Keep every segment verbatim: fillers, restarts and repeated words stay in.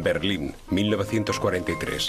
Berlín, mil novecientos cuarenta y tres.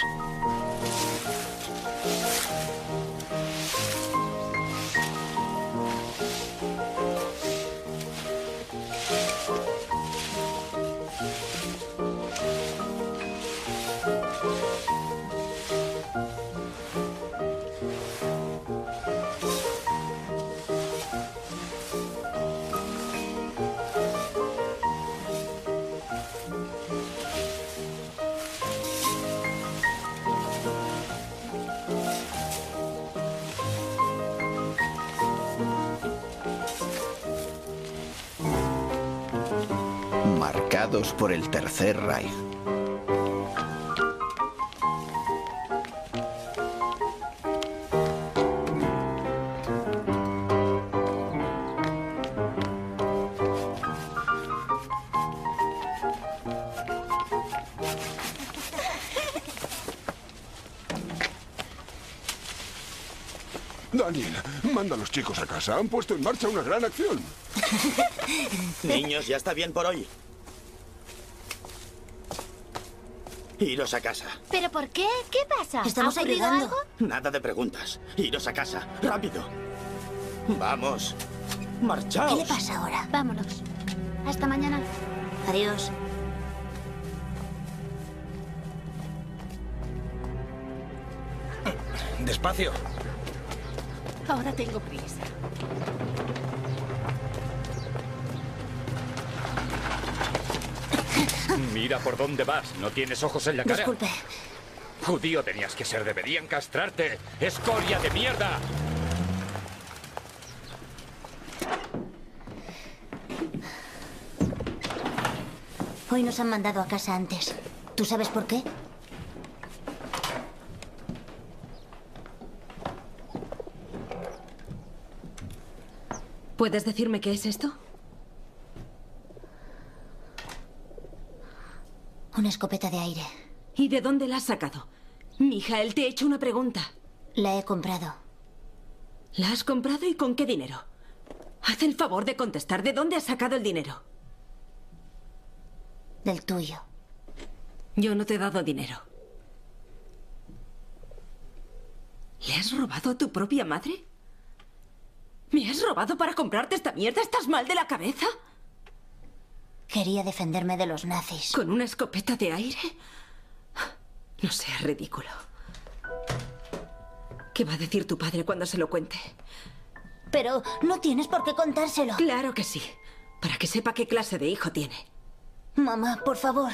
Marcados por el Tercer Reich. Daniel, manda a los chicos a casa. Han puesto en marcha una gran acción. Niños, ya está bien por hoy. Iros a casa. ¿Pero por qué? ¿Qué pasa? Estamos ¿Ha ocurrido ayudando. algo? Nada de preguntas. Iros a casa. ¡Rápido! Vamos. Marchaos. ¿Qué le pasa ahora? Vámonos. Hasta mañana. Adiós. Despacio. Ahora tengo prisa. Mira por dónde vas. ¿No tienes ojos en la cara? Disculpe. Judío tenías que ser. Deberían castrarte. ¡Escoria de mierda! Hoy nos han mandado a casa antes. ¿Tú sabes por qué? ¿Puedes decirme qué es esto? Una escopeta de aire. ¿Y de dónde la has sacado? Mijael, te he hecho una pregunta. La he comprado. ¿La has comprado y con qué dinero? Haz el favor de contestar. ¿De dónde has sacado el dinero? Del tuyo. Yo no te he dado dinero. ¿Le has robado a tu propia madre? ¿Me has robado para comprarte esta mierda? ¿Estás mal de la cabeza? Quería defenderme de los nazis. ¿Con una escopeta de aire? No seas ridículo. ¿Qué va a decir tu padre cuando se lo cuente? Pero no tienes por qué contárselo. Claro que sí. Para que sepa qué clase de hijo tiene. Mamá, por favor.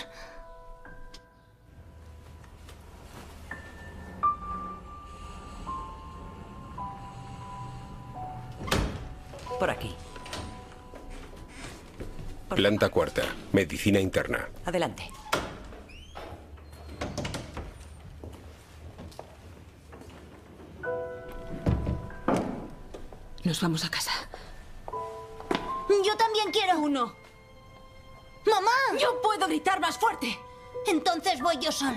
Por aquí. Por Planta cuarta. Medicina interna. Adelante. Nos vamos a casa. Yo también quiero. Uno. ¡Mamá! ¡Yo puedo gritar más fuerte! Entonces voy yo solo.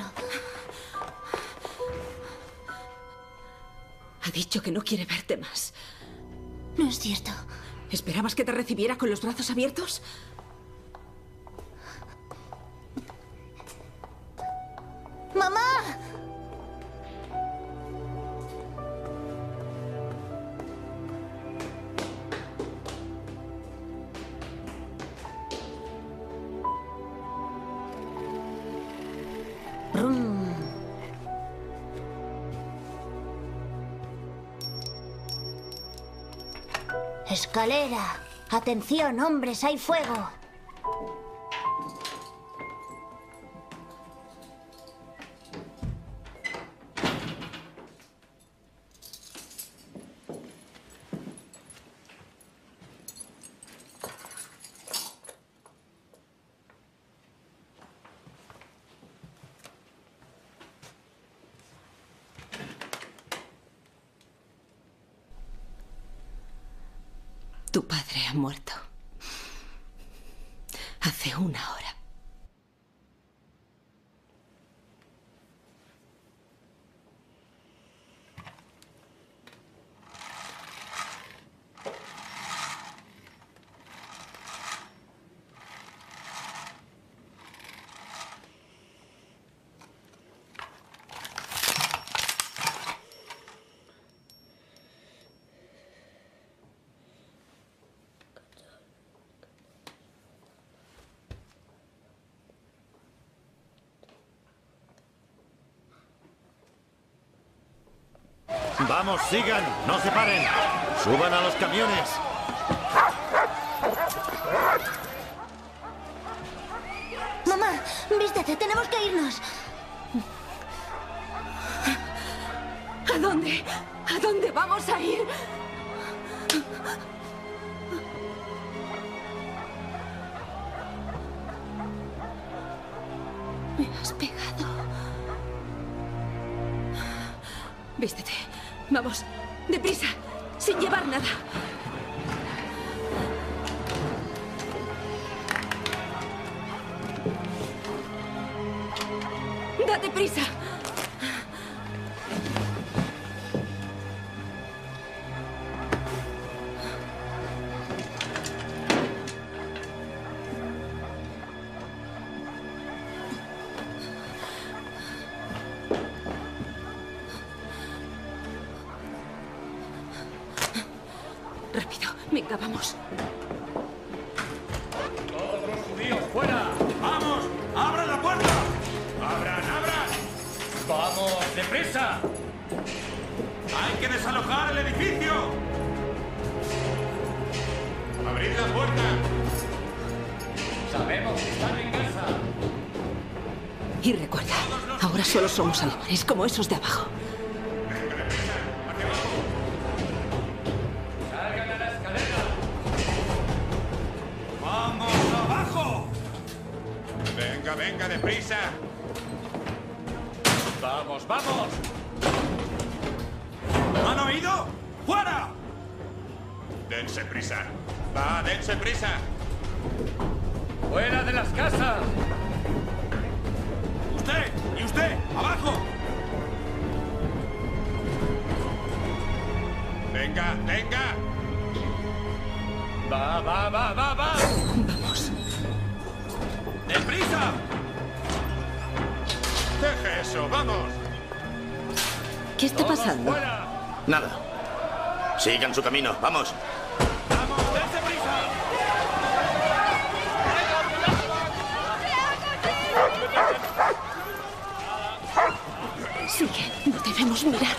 Ha dicho que no quiere verte más. No es cierto. ¿Esperabas que te recibiera con los brazos abiertos? ¡Mamá! Brum. Escalera. Atención, hombres, hay fuego. Tu padre ha muerto. Hace una hora. Vamos, sigan, no se paren. Suban a los camiones. Mamá, vístete, tenemos que irnos. ¿A dónde? ¿A dónde vamos a ir? Me has pegado. Vístete. Vamos, deprisa, sin llevar nada. ¡Date prisa! Rápido, venga, vamos. ¡Todos los judíos fuera! ¡Vamos! ¡Abran la puerta! ¡Abran, abran! ¡Vamos, deprisa! ¡Hay que desalojar el edificio! ¡Abrid la puerta! Sabemos que están en casa. Y recuerda, ahora solo somos alemanes como esos de abajo. ¡Salgan a la escalera! ¡Vamos abajo! Venga, venga, deprisa. ¡Vamos, vamos! ¿Han oído? ¡Fuera! Dense prisa. Va, dense prisa. ¡Fuera de las casas! ¡Usted! ¡Y usted! ¡Abajo! Venga, venga. ¡Va, va, va, va, va! Vamos. ¡Deprisa! Deje eso, vamos. ¿Qué está ¡Todos pasando? fuera! Nada. Sigan su camino, vamos. ¡Vamos, dense prisa! Sigue, no debemos mirar.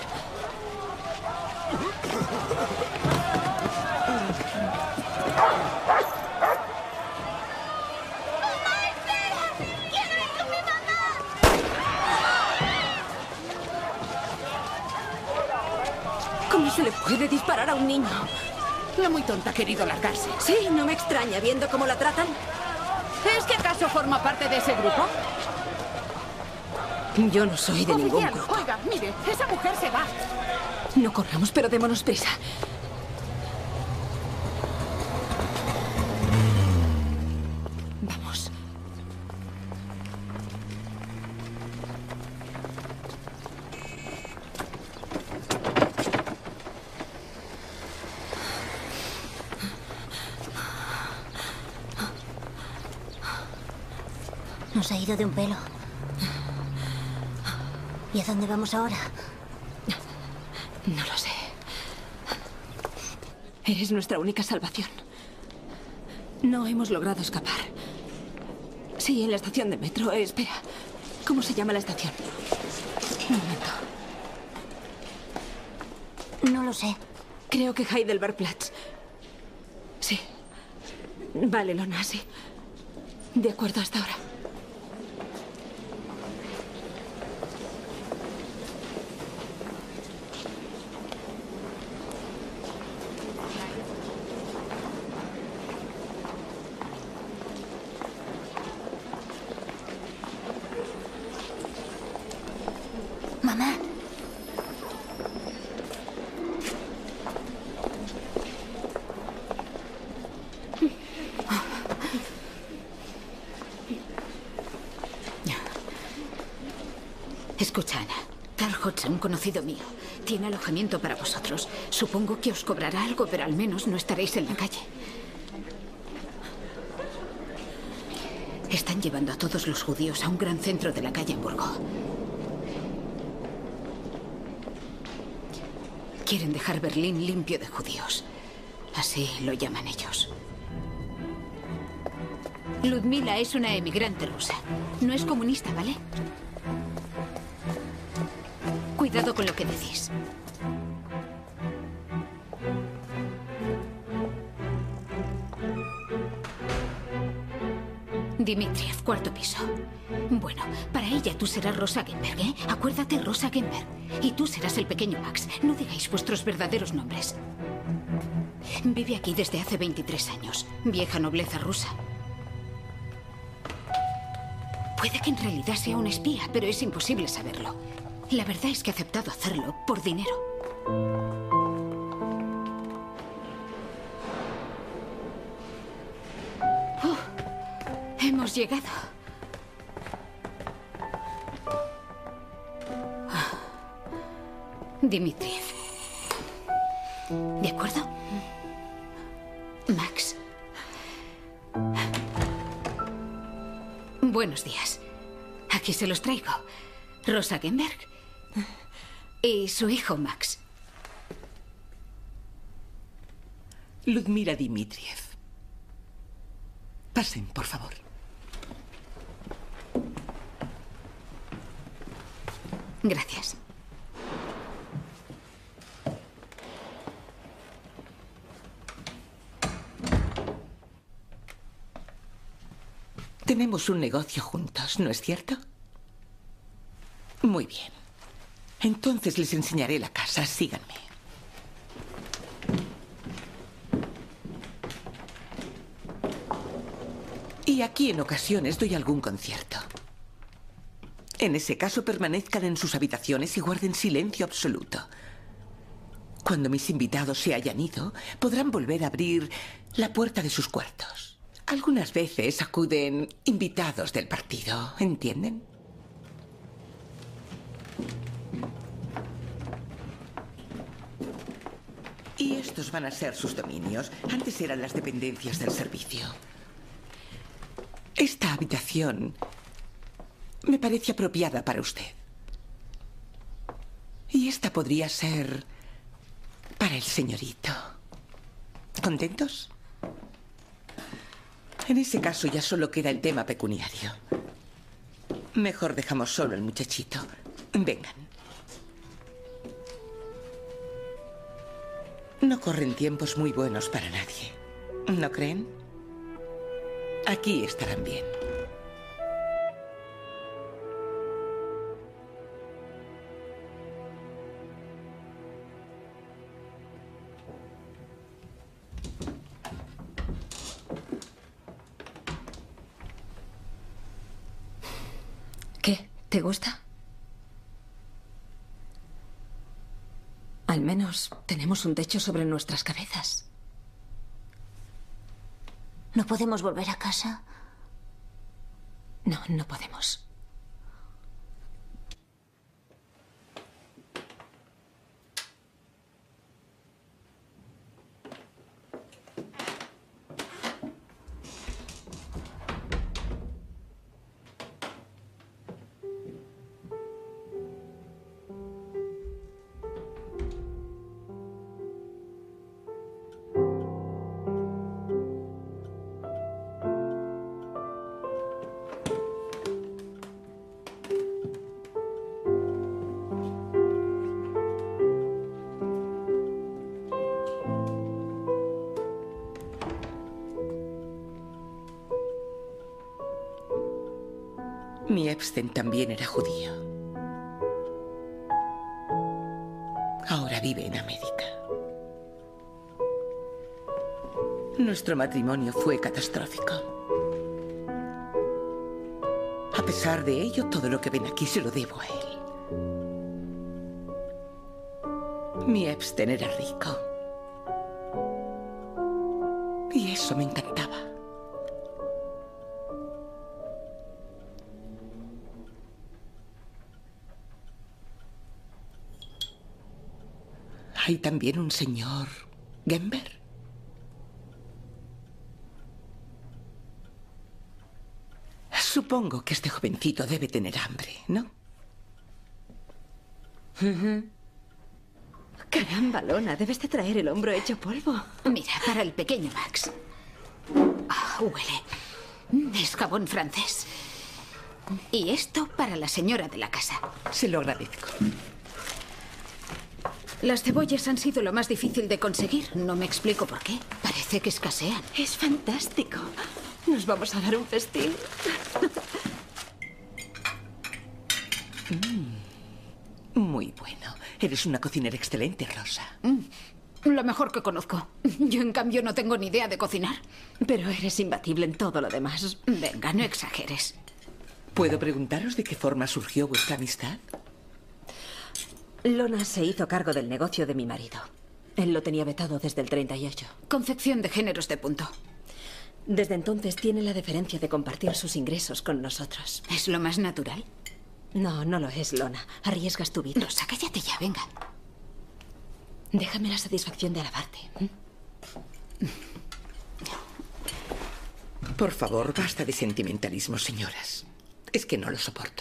¿Cómo se le puede disparar a un niño? La muy tonta ha querido largarse. Sí, no me extraña viendo cómo la tratan. ¿Es que acaso forma parte de ese grupo? Yo no soy de ningún Oficial, grupo. oiga, mire, esa mujer se va. No corramos, pero démonos prisa. Vamos. Nos ha ido de un pelo. ¿Y a dónde vamos ahora? No lo sé. Eres nuestra única salvación. No hemos logrado escapar. Sí, en la estación de metro. Eh, espera. ¿Cómo se llama la estación? Un momento. No lo sé. Creo que Heidelbergplatz. Sí. Vale, Lona, sí. De acuerdo, hasta ahora. Mamá. Escucha, Ana. Carl Hodgson, un conocido mío, tiene alojamiento para vosotros. Supongo que os cobrará algo, pero al menos no estaréis en la calle. Están llevando a todos los judíos a un gran centro de la calle Hamburgo. Quieren dejar Berlín limpio de judíos. Así lo llaman ellos. Ludmila es una emigrante rusa. No es comunista, ¿vale? Cuidado con lo que decís. Dmitriev, cuarto piso. Bueno, para ella tú serás Rosa Gemberg, ¿eh? Acuérdate, Rosa Gemberg. Y tú serás el pequeño Max. No digáis vuestros verdaderos nombres. Vive aquí desde hace veintitrés años. Vieja nobleza rusa. Puede que en realidad sea un espía, pero es imposible saberlo. La verdad es que ha aceptado hacerlo por dinero. Oh, hemos llegado. Oh. Dmitriev. ¿De acuerdo? Max. Buenos días. Aquí se los traigo. Rosa Gemberg y su hijo Max. Ludmila Dmitriev. Pasen, por favor. Gracias. Tenemos un negocio juntos, ¿no es cierto? Muy bien. Entonces les enseñaré la casa. Síganme. Y aquí en ocasiones doy algún concierto. En ese caso permanezcan en sus habitaciones y guarden silencio absoluto. Cuando mis invitados se hayan ido, podrán volver a abrir la puerta de sus cuartos. Algunas veces acuden invitados del partido, ¿entienden? Y estos van a ser sus dominios. Antes eran las dependencias del servicio. Esta habitación me parece apropiada para usted. Y esta podría ser para el señorito. ¿Contentos? En ese caso ya solo queda el tema pecuniario. Mejor dejamos solo al muchachito. Vengan. No corren tiempos muy buenos para nadie. ¿No creen? Aquí estarán bien. ¿Qué? ¿Te gusta? Al menos tenemos un techo sobre nuestras cabezas. ¿No podemos volver a casa? No, no podemos. Mi Epstein también era judío. Ahora vive en América. Nuestro matrimonio fue catastrófico. A pesar de ello, todo lo que ven aquí se lo debo a él. Mi Epstein era rico. Y eso me encantaba. ¿Hay también un señor Gemberg? Supongo que este jovencito debe tener hambre, ¿no? Uh-huh. Caramba, Lona, debes de traer el hombro hecho polvo. Mira, para el pequeño Max. Ah, huele. Es jabón francés. Y esto para la señora de la casa. Se lo agradezco. Las cebollas han sido lo más difícil de conseguir. No me explico por qué. Parece que escasean. Es fantástico. Nos vamos a dar un festín. Mm, muy bueno. Eres una cocinera excelente, Rosa. Mm, lo mejor que conozco. Yo, en cambio, no tengo ni idea de cocinar. Pero eres imbatible en todo lo demás. Venga, no exageres. ¿Puedo preguntaros de qué forma surgió vuestra amistad? Lona se hizo cargo del negocio de mi marido. Él lo tenía vetado desde el treinta y ocho. Confección de géneros de punto. Desde entonces tiene la deferencia de compartir sus ingresos con nosotros. ¿Es lo más natural? No, no lo es, Lona. Arriesgas tu vida. Rosa, cállate ya, venga. Déjame la satisfacción de alabarte. Por favor, basta de sentimentalismo, señoras. Es que no lo soporto.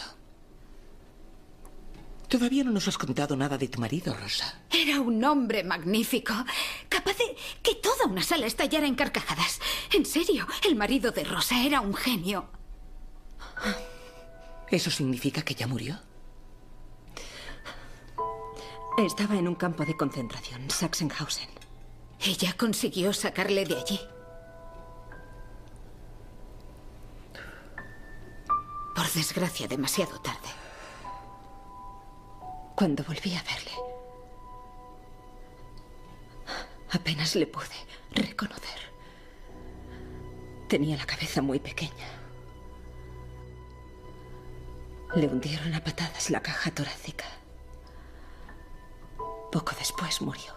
Todavía no nos has contado nada de tu marido, Rosa. Era un hombre magnífico, capaz de que toda una sala estallara en carcajadas. En serio, el marido de Rosa era un genio. ¿Eso significa que ya murió? Estaba en un campo de concentración, Sachsenhausen. Ella consiguió sacarle de allí. Por desgracia, demasiado tarde. Cuando volví a verle, apenas le pude reconocer. Tenía la cabeza muy pequeña. Le hundieron a patadas la caja torácica. Poco después murió.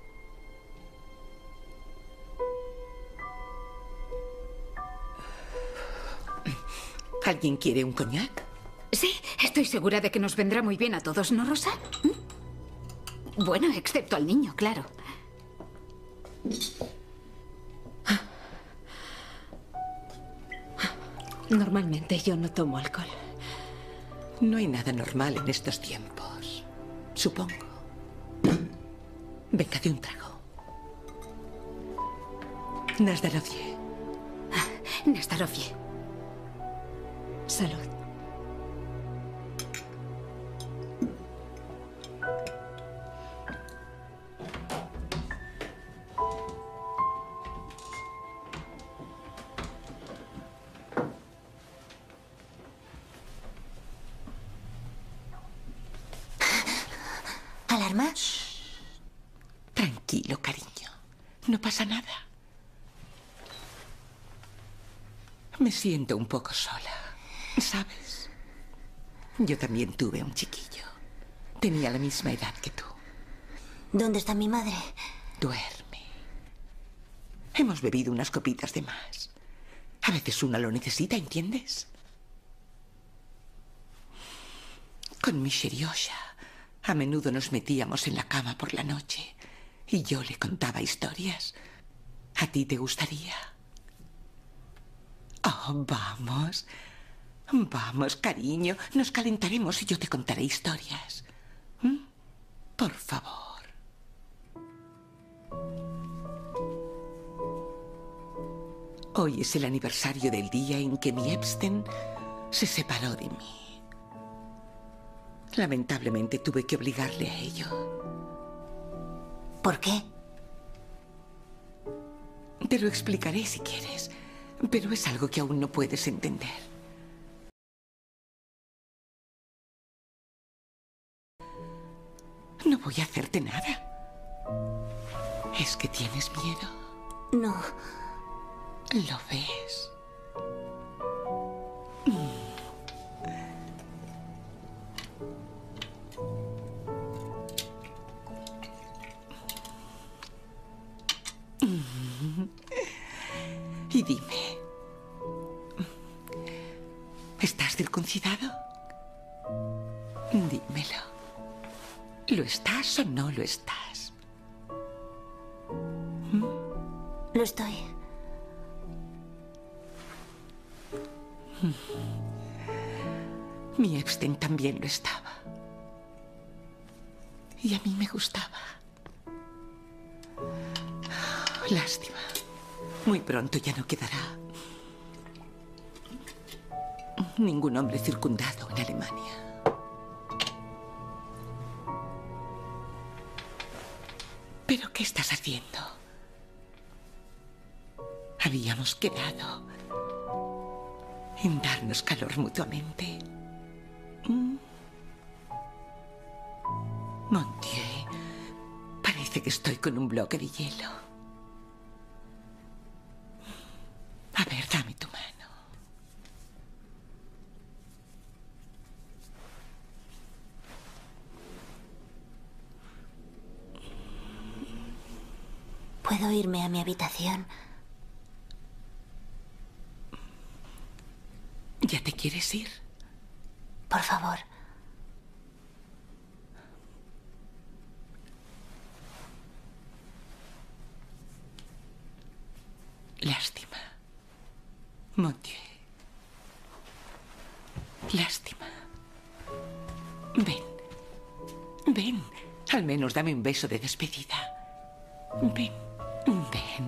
¿Alguien quiere un coñac? Sí, estoy segura de que nos vendrá muy bien a todos, ¿no, Rosa? ¿Mm? Bueno, excepto al niño, claro. Normalmente yo no tomo alcohol. No hay nada normal en estos tiempos, supongo. Venga, de un trago. Nazdarovie. Ah, Nazdarovie. Salud. ¿Alarma? Tranquilo, cariño. No pasa nada. Me siento un poco sola, ¿sabes? Yo también tuve un chiquillo. Tenía la misma edad que tú. ¿Dónde está mi madre? Duerme. Hemos bebido unas copitas de más. A veces una lo necesita, ¿entiendes? Con mi Sheriosha, a menudo nos metíamos en la cama por la noche y yo le contaba historias. ¿A ti te gustaría? Oh, vamos. Vamos, cariño. Nos calentaremos y yo te contaré historias. ¿Mm? Por favor. Hoy es el aniversario del día en que mi Epstein se separó de mí. Lamentablemente tuve que obligarle a ello. ¿Por qué? Te lo explicaré si quieres, pero es algo que aún no puedes entender. No voy a hacerte nada. ¿Es que tienes miedo? No. ¿Lo ves? Y dime, ¿estás circuncidado? Dímelo. ¿Lo estás o no lo estás? ¿Mm? Lo estoy. Mi Epstein también lo estaba. Y a mí me gustaba. Lástima. Muy pronto ya no quedará ningún hombre circundado en Alemania. ¿Pero qué estás haciendo? Habíamos quedado en darnos calor mutuamente. Mm. Mon Dieu, parece que estoy con un bloque de hielo. A ver, dame tu mano. ¿Puedo irme a mi habitación? ¿Ya te quieres ir? Por favor. Lástima. Mon Dieu. Lástima. Ven. Ven. Al menos dame un beso de despedida. Ven. Ven.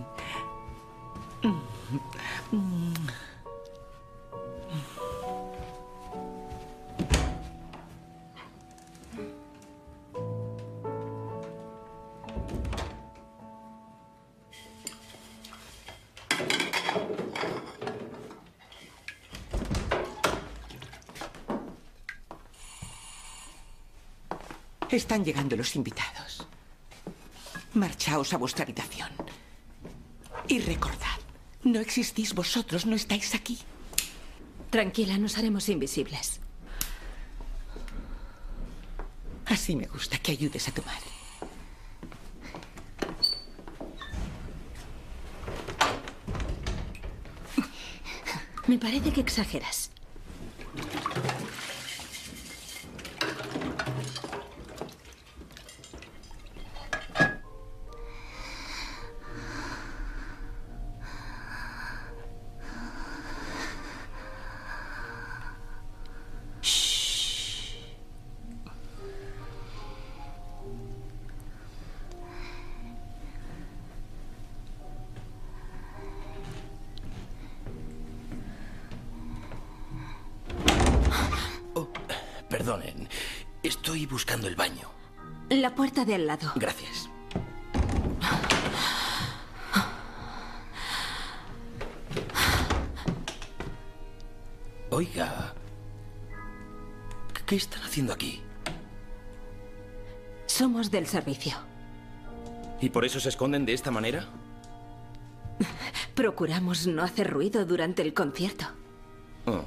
Están llegando los invitados. Marchaos a vuestra habitación. Y recordad, no existís vosotros, no estáis aquí. Tranquila, nos haremos invisibles. Así me gusta que ayudes a tu madre. Me parece que exageras. Perdonen, estoy buscando el baño. La puerta de al lado. Gracias. Oiga, ¿qué están haciendo aquí? Somos del servicio. ¿Y por eso se esconden de esta manera? Procuramos no hacer ruido durante el concierto. Oh.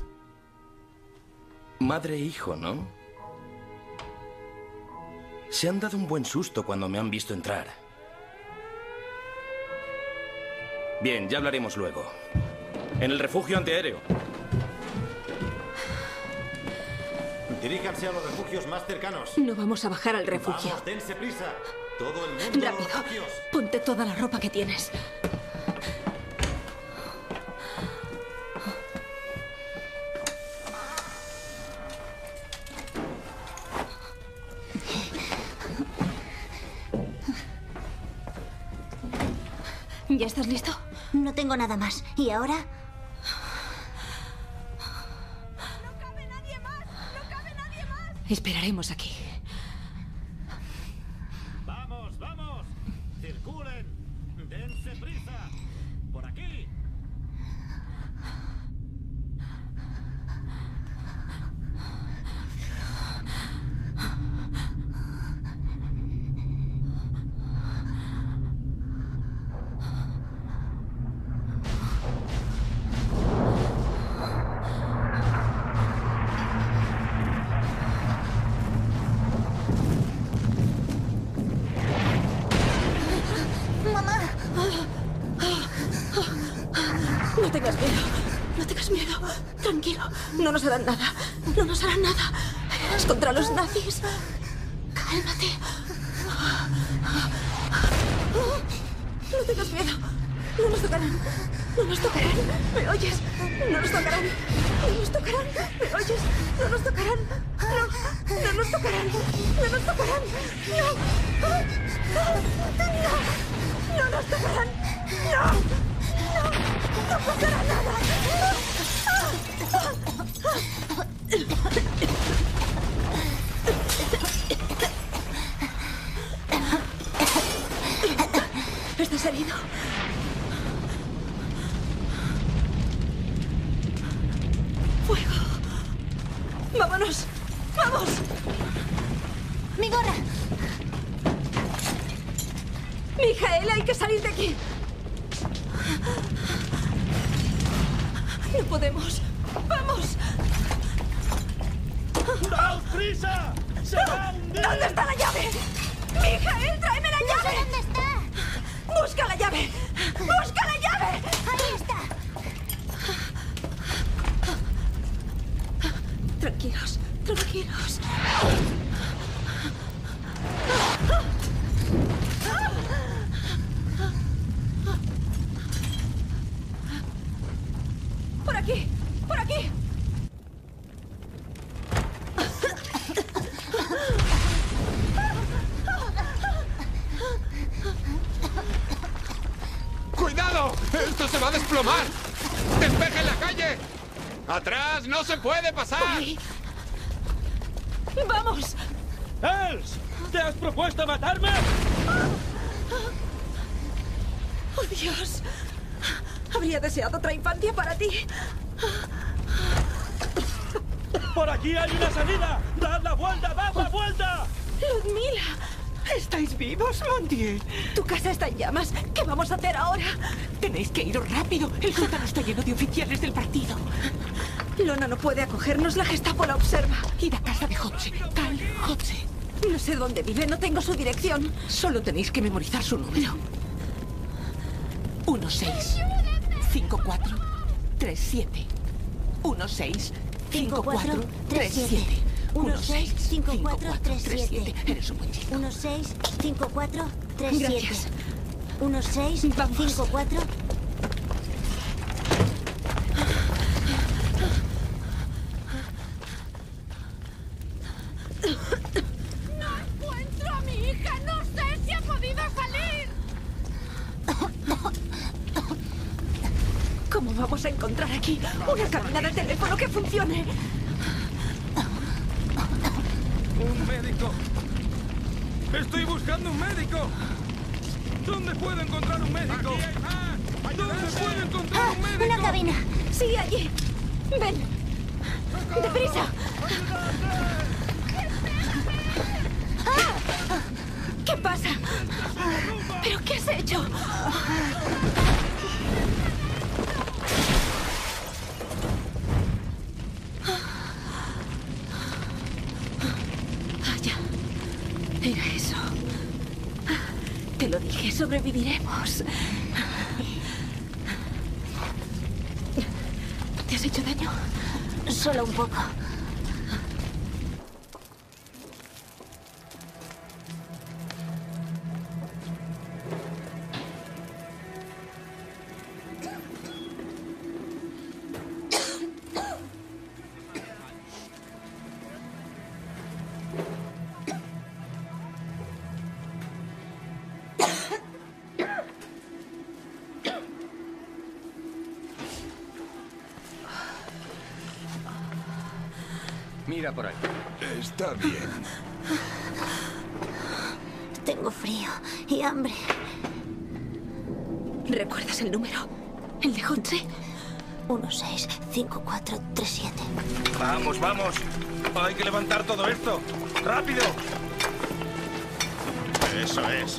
Madre e hijo, ¿no? Se han dado un buen susto cuando me han visto entrar. Bien, ya hablaremos luego. En el refugio antiaéreo. Diríjanse a los refugios más cercanos. No vamos a bajar al refugio. Vamos, dense prisa. Todo el mundo a los Rápido. refugios. Ponte toda la ropa que tienes. ¿Ya estás listo? No tengo nada más. ¿Y ahora? No cabe nadie más. No cabe nadie más. Esperaremos aquí. Vamos, vamos. Circulen. Dense prisa. Por aquí. No tengas miedo. No tengas miedo. Tranquilo. No nos harán nada. No nos harán nada. Es contra los nazis. Cálmate. No tengas miedo. No nos tocarán. No nos tocarán. ¿Me oyes? No nos tocarán. No nos tocarán. ¿Me oyes? No nos tocarán. No. No nos tocarán. No nos tocarán. No. No. No nos tocarán. No. No. No pasará nada. ¿Estás herido? Vámonos. ¡Vamos! ¡Mi gorra! Mijael, hay que salir de aquí. No podemos. ¡Vamos! ¡Daos prisa! ¡Se va a hundir! ¿Dónde está la llave? ¡Mijael, tráeme la llave! No sé dónde está. ¡Busca la llave! ¡Busca la llave! Ahí está. Tranquilos, tranquilos. Por aquí, por aquí. ¡Cuidado! ¡Esto se va a desplomar! ¡Despeje la calle! ¡Atrás! ¡No se puede pasar! Ay. ¡Vamos! ¡Els! ¿Te has propuesto matarme? ¡Oh, Dios! Habría deseado otra infancia para ti. ¡Por aquí hay una salida! ¡Dad la vuelta! ¡Dad la vuelta! ¡Ludmila! ¿Estáis vivos, Montiel? Tu casa está en llamas. ¿Qué vamos a hacer ahora? Tenéis que iros rápido. El sótano está lleno de oficiales del partido. Lona no puede acogernos. La Gestapo la observa. Id a casa de Hotze. Tal Hotze. No sé dónde vive. No tengo su dirección. Solo tenéis que memorizar su número. uno seis cinco cuatro tres siete. uno seis cinco cuatro tres siete. uno seis cinco cuatro tres siete. Eres un buen chico. uno seis cinco cuatro tres siete. Gracias. uno seis cinco cuatro. ¡No encuentro a mi hija! ¡No sé si ha podido salir! ¿Cómo vamos a encontrar aquí una cabina de teléfono que funcione? ¡Un médico! ¡Estoy buscando un médico! ¿Dónde puedo encontrar un médico? ¿Dónde puedo encontrar ¡Ah! un médico? ¡Una cabina! Sí, allí. Ven. ¡Deprisa! ¿Qué pasa? ¿Pero qué has hecho? Ah, ya. Era eso. Te lo dije, sobreviviremos. ¿Te has hecho daño? Solo un poco. Mira por ahí. Está bien. Tengo frío y hambre. ¿Recuerdas el número? ¿El de Hotze? uno seis cinco cuatro tres siete. ¡Vamos, vamos! ¡Hay que levantar todo esto! ¡Rápido! Eso es.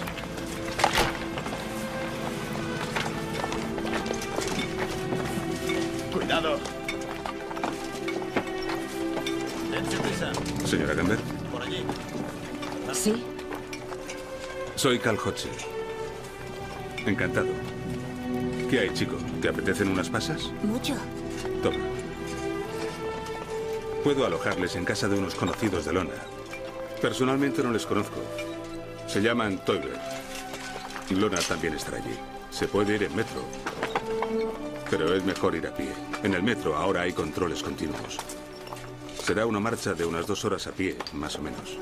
Cuidado. Dense prisa. Señora Gamber, Por allí. Sí. soy Cal Hotze. Encantado. ¿Qué hay, chico? ¿Te apetecen unas pasas? Mucho. Toma. Puedo alojarles en casa de unos conocidos de Lona. Personalmente no les conozco. Se llaman Toiler. Lona también estará allí. Se puede ir en metro. Pero es mejor ir a pie. En el metro ahora hay controles continuos. Será una marcha de unas dos horas a pie, más o menos.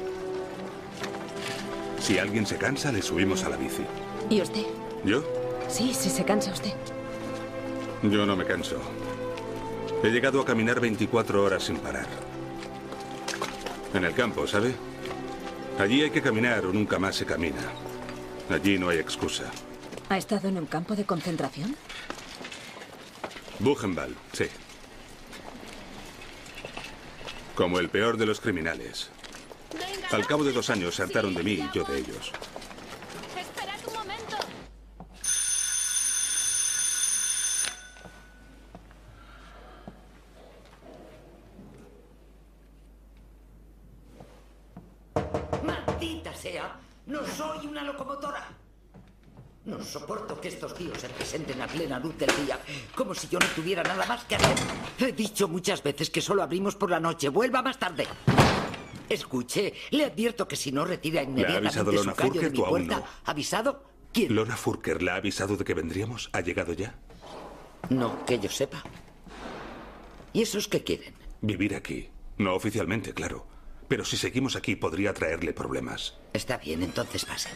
Si alguien se cansa, le subimos a la bici. ¿Y usted? ¿Yo? Sí, si se cansa usted. Yo no me canso. He llegado a caminar veinticuatro horas sin parar. En el campo, ¿sabe? Allí hay que caminar o nunca más se camina. Allí no hay excusa. ¿Ha estado en un campo de concentración? Buchenwald, sí. Como el peor de los criminales. Al cabo de dos años se hartaron de mí y yo de ellos. Esperad un momento. ¡Maldita sea! ¡No soy una locomotora! No soporto que estos tíos se presenten a plena luz del día, como si yo no tuviera nada más que hacer. He dicho muchas veces que solo abrimos por la noche. Vuelva más tarde. Escuche, le advierto que si no retira inmediatamente avisado su Lona callo Furker? de mi ¿Tú aún puerta... no? ¿Avisado? ¿Quién? ¿Lona Furker la ha avisado de que vendríamos? ¿Ha llegado ya? No, que yo sepa. ¿Y esos qué quieren? Vivir aquí. No oficialmente, claro. Pero si seguimos aquí podría traerle problemas. Está bien, entonces pase.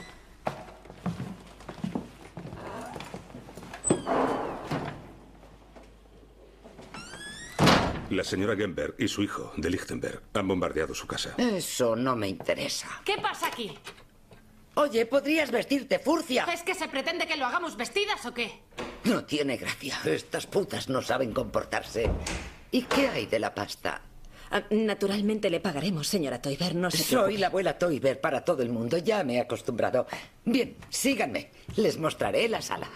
La señora Gemberg y su hijo, de Lichtenberg, han bombardeado su casa. Eso no me interesa. ¿Qué pasa aquí? Oye, ¿podrías vestirte, furcia? ¿Es que se pretende que lo hagamos vestidas o qué? No tiene gracia. Estas putas no saben comportarse. ¿Y qué hay de la pasta? Ah, naturalmente le pagaremos, señora Toiber, no se Soy preocupe. la abuela Toiber para todo el mundo. Ya me he acostumbrado. Bien, síganme. Les mostraré la sala.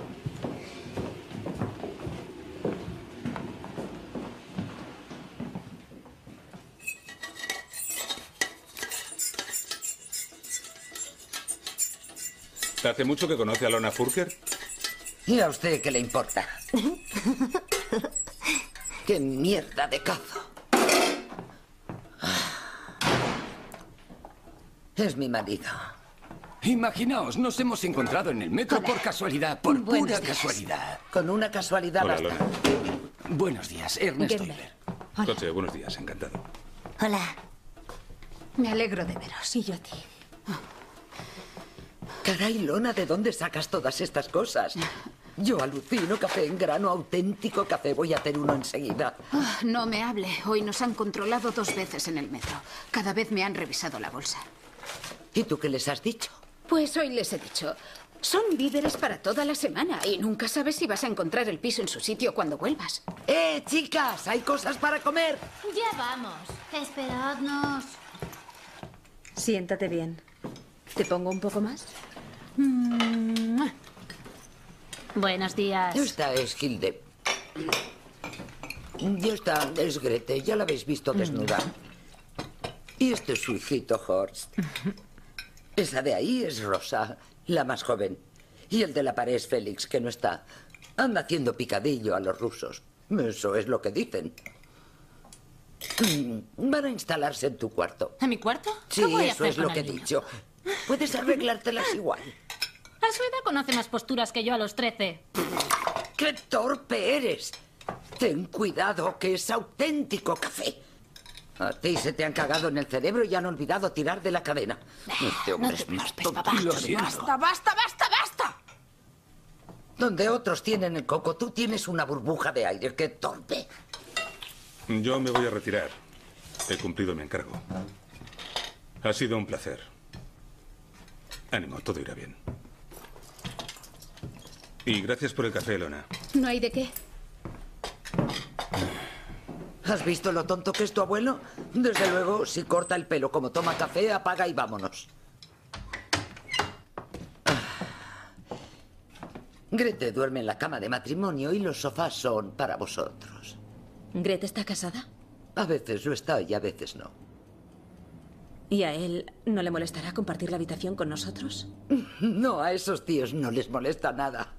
¿Hace mucho que conoce a Lona Furker? ¿Y a usted qué le importa? ¡Qué mierda de cazo! Es mi marido. Imaginaos, nos hemos encontrado en el metro por casualidad, por Buenos pura días. casualidad. Con una casualidad Hola, basta. Lona. Buenos días, Ernest Toiber. Coche, buenos días, encantado. Hola. Me alegro de veros. Y yo a ti. Caray, Lona, ¿de dónde sacas todas estas cosas? Yo alucino, café en grano, auténtico café. Voy a hacer uno enseguida. Ah, no me hable. Hoy nos han controlado dos veces en el metro. Cada vez me han revisado la bolsa. ¿Y tú qué les has dicho? Pues hoy les he dicho, son víveres para toda la semana y nunca sabes si vas a encontrar el piso en su sitio cuando vuelvas. ¡Eh, chicas! ¡Hay cosas para comer! Ya vamos. Esperadnos. Siéntate bien. ¿Te pongo un poco más? Mm. Buenos días. Esta es Hilde. Y esta es Grete. Ya la habéis visto desnuda. Y este es su hijito, Horst. Esa de ahí es Rosa, la más joven. Y el de la pared es Félix, que no está. Anda haciendo picadillo a los rusos. Eso es lo que dicen. Mm, Van a instalarse en tu cuarto. ¿En mi cuarto? Sí, ¿Qué voy a eso hacer es lo con que he el niño? dicho. Puedes arreglártelas igual. A su edad conoce más posturas que yo a los trece. ¡Qué torpe eres! Ten cuidado, que es auténtico café. A ti se te han cagado en el cerebro y han olvidado tirar de la cadena. Este hombre No te es más preocupes, tonto. papá. Lo siento. ¡Basta, basta, basta, basta! Donde otros tienen el coco, tú tienes una burbuja de aire. ¡Qué torpe! Yo me voy a retirar. He cumplido mi encargo. Ha sido un placer. Ánimo, todo irá bien. Y gracias por el café, Lona. No hay de qué. ¿Has visto lo tonto que es tu abuelo? Desde luego, si corta el pelo como toma café, apaga y vámonos. Grete duerme en la cama de matrimonio y los sofás son para vosotros. ¿Grete está casada? A veces lo está y a veces no. ¿Y a él no le molestará compartir la habitación con nosotros? No, a esos tíos no les molesta nada.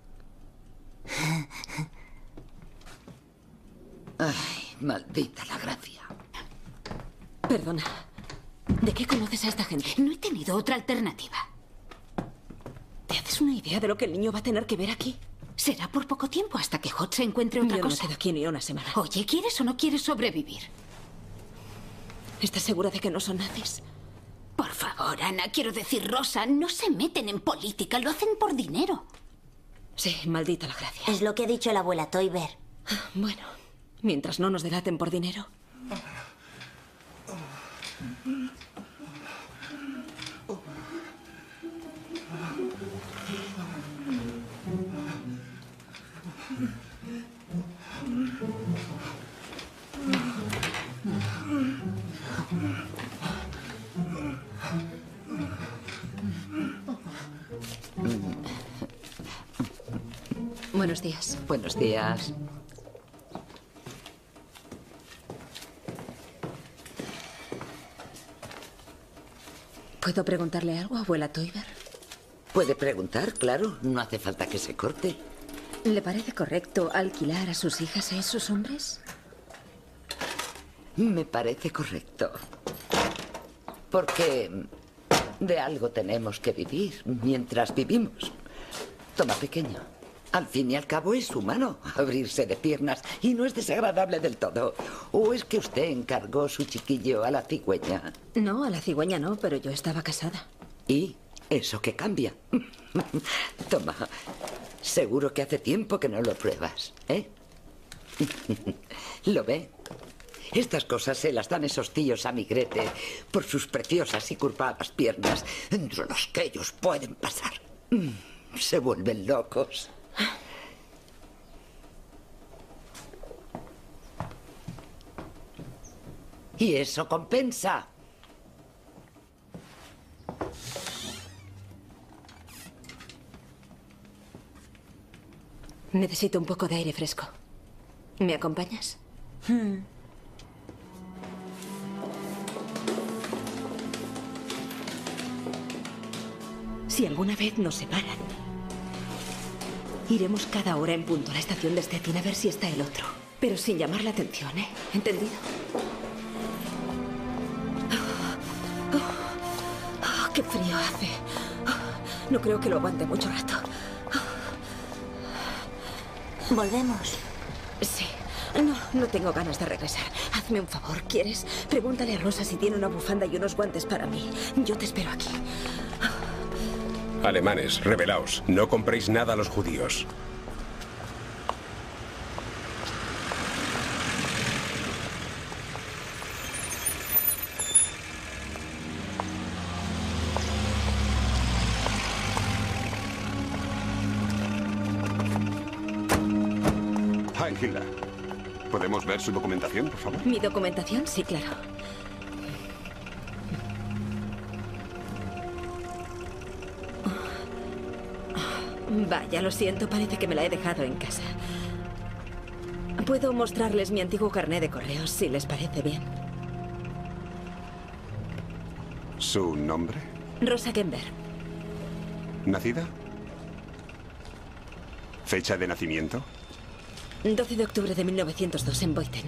Ay, maldita la gracia. Perdona. ¿De qué conoces a esta gente? No he tenido otra alternativa. ¿Te haces una idea de lo que el niño va a tener que ver aquí? Será por poco tiempo hasta que Hot se encuentre otra Yo no me cosa. quedo aquí ni una semana. Oye, ¿quieres o no quieres sobrevivir? ¿Estás segura de que no son nazis? Por favor, Ana, quiero decir, Rosa, no se meten en política, lo hacen por dinero. Sí, maldita la gracia. Es lo que ha dicho la abuela Toiber. Bueno, mientras no nos delaten por dinero. Buenos días. Buenos días. ¿Puedo preguntarle algo, abuela Toiber? Puede preguntar, claro. No hace falta que se corte. ¿Le parece correcto alquilar a sus hijas a esos hombres? Me parece correcto. Porque de algo tenemos que vivir mientras vivimos. Toma, pequeño. Al fin y al cabo es humano abrirse de piernas y no es desagradable del todo. ¿O es que usted encargó su chiquillo a la cigüeña? No, a la cigüeña no, pero yo estaba casada. ¿Y eso qué cambia? Toma, seguro que hace tiempo que no lo pruebas, ¿eh? ¿Lo ve? Estas cosas se las dan esos tíos a migrete por sus preciosas y curvadas piernas, entre los que ellos pueden pasar. Se vuelven locos. Y eso compensa. Necesito un poco de aire fresco. ¿Me acompañas? Hmm. Si alguna vez nos separan, iremos cada hora en punto a la estación de Stettin a ver si está el otro. Pero sin llamar la atención, ¿eh? ¿Entendido? Oh, oh, oh, ¡qué frío hace! Oh, no creo que lo aguante mucho rato. Oh. ¿Volvemos? Sí. No, no tengo ganas de regresar. Hazme un favor, ¿quieres? Pregúntale a Rosa si tiene una bufanda y unos guantes para mí. Yo te espero aquí. Alemanes, rebelaos. No compréis nada a los judíos. Heil Hitler. ¿Podemos ver su documentación, por favor? ¿Mi documentación? Sí, claro. Vaya, lo siento, parece que me la he dejado en casa. Puedo mostrarles mi antiguo carné de correos, si les parece bien. ¿Su nombre? Rosa Gember. ¿Nacida? ¿Fecha de nacimiento? doce de octubre de mil novecientos dos, en Boiten.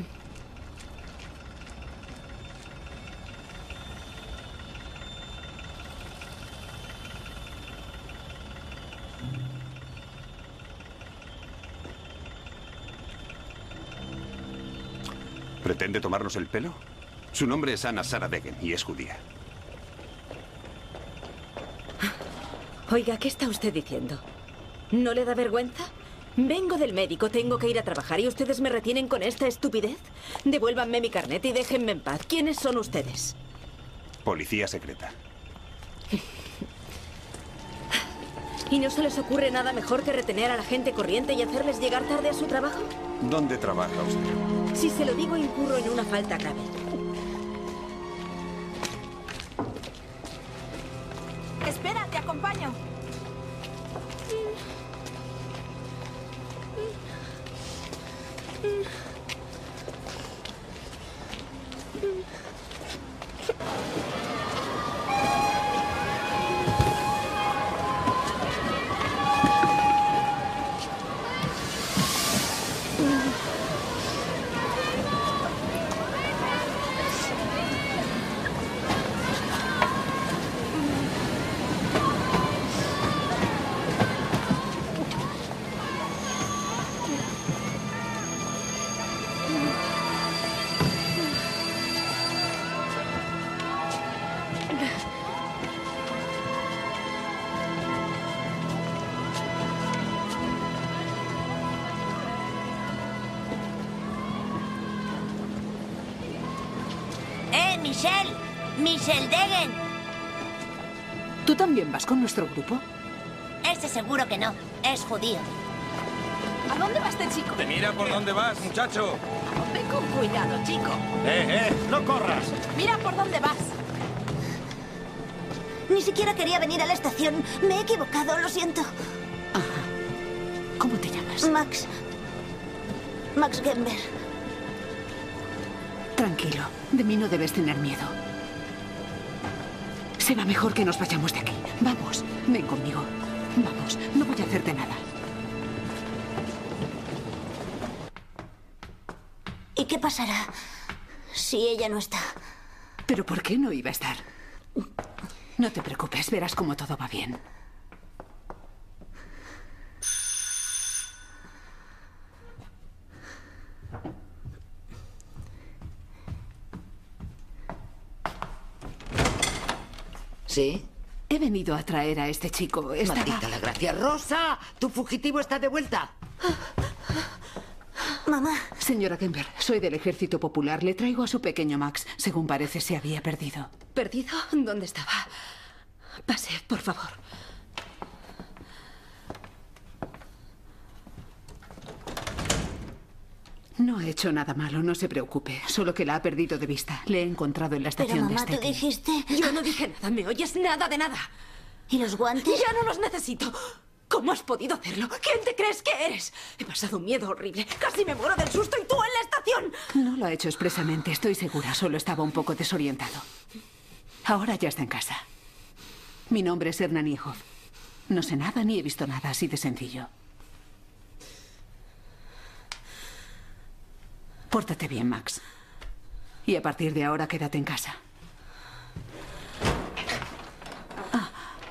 ¿Pretende tomarnos el pelo? Su nombre es Anna Sara Degen y es judía. Oiga, ¿qué está usted diciendo? ¿No le da vergüenza? Vengo del médico, tengo que ir a trabajar y ustedes me retienen con esta estupidez. Devuélvanme mi carnet y déjenme en paz. ¿Quiénes son ustedes? Policía secreta. ¿Y no se les ocurre nada mejor que retener a la gente corriente y hacerles llegar tarde a su trabajo? ¿Dónde trabaja usted? Si se lo digo, incurro en una falta grave. Espera, te acompaño. Michelle. Michelle Degen. ¿Tú también vas con nuestro grupo? Ese seguro que no. Es judío. ¿A dónde va este chico? Te mira por dónde vas, muchacho. Ven con cuidado, chico. ¡Eh, eh! ¡No corras! Mira por dónde vas. Ni siquiera quería venir a la estación. Me he equivocado, lo siento. ¿Cómo Max. Max. Max Gember. Tranquilo. De mí no debes tener miedo. Será mejor que nos vayamos de aquí. Vamos, ven conmigo. Vamos, no voy a hacerte nada. ¿Y qué pasará si ella no está? ¿Pero por qué no iba a estar? No te preocupes, verás cómo todo va bien. ¿Sí? He venido a traer a este chico. Estaba... Maldita la gracia. ¡Rosa! ¡Tu fugitivo está de vuelta! Mamá. Señora Gember, soy del Ejército Popular. Le traigo a su pequeño Max. Según parece, se había perdido. ¿Perdido? ¿Dónde estaba? Pase, por favor. No ha hecho nada malo, no se preocupe. Solo que la ha perdido de vista. Le he encontrado en la estación Pero, de mamá, ¿tú Stettin. dijiste? Yo no dije nada, ¿me oyes? Nada de nada. ¿Y los guantes? Ya no los necesito. ¿Cómo has podido hacerlo? ¿Quién te crees que eres? He pasado un miedo horrible. Casi me muero del susto y tú en la estación. No lo ha hecho expresamente, estoy segura. Solo estaba un poco desorientado. Ahora ya está en casa. Mi nombre es Erna Niehoff. No sé nada ni he visto nada, así de sencillo. Pórtate bien, Max. Y a partir de ahora quédate en casa. Ah.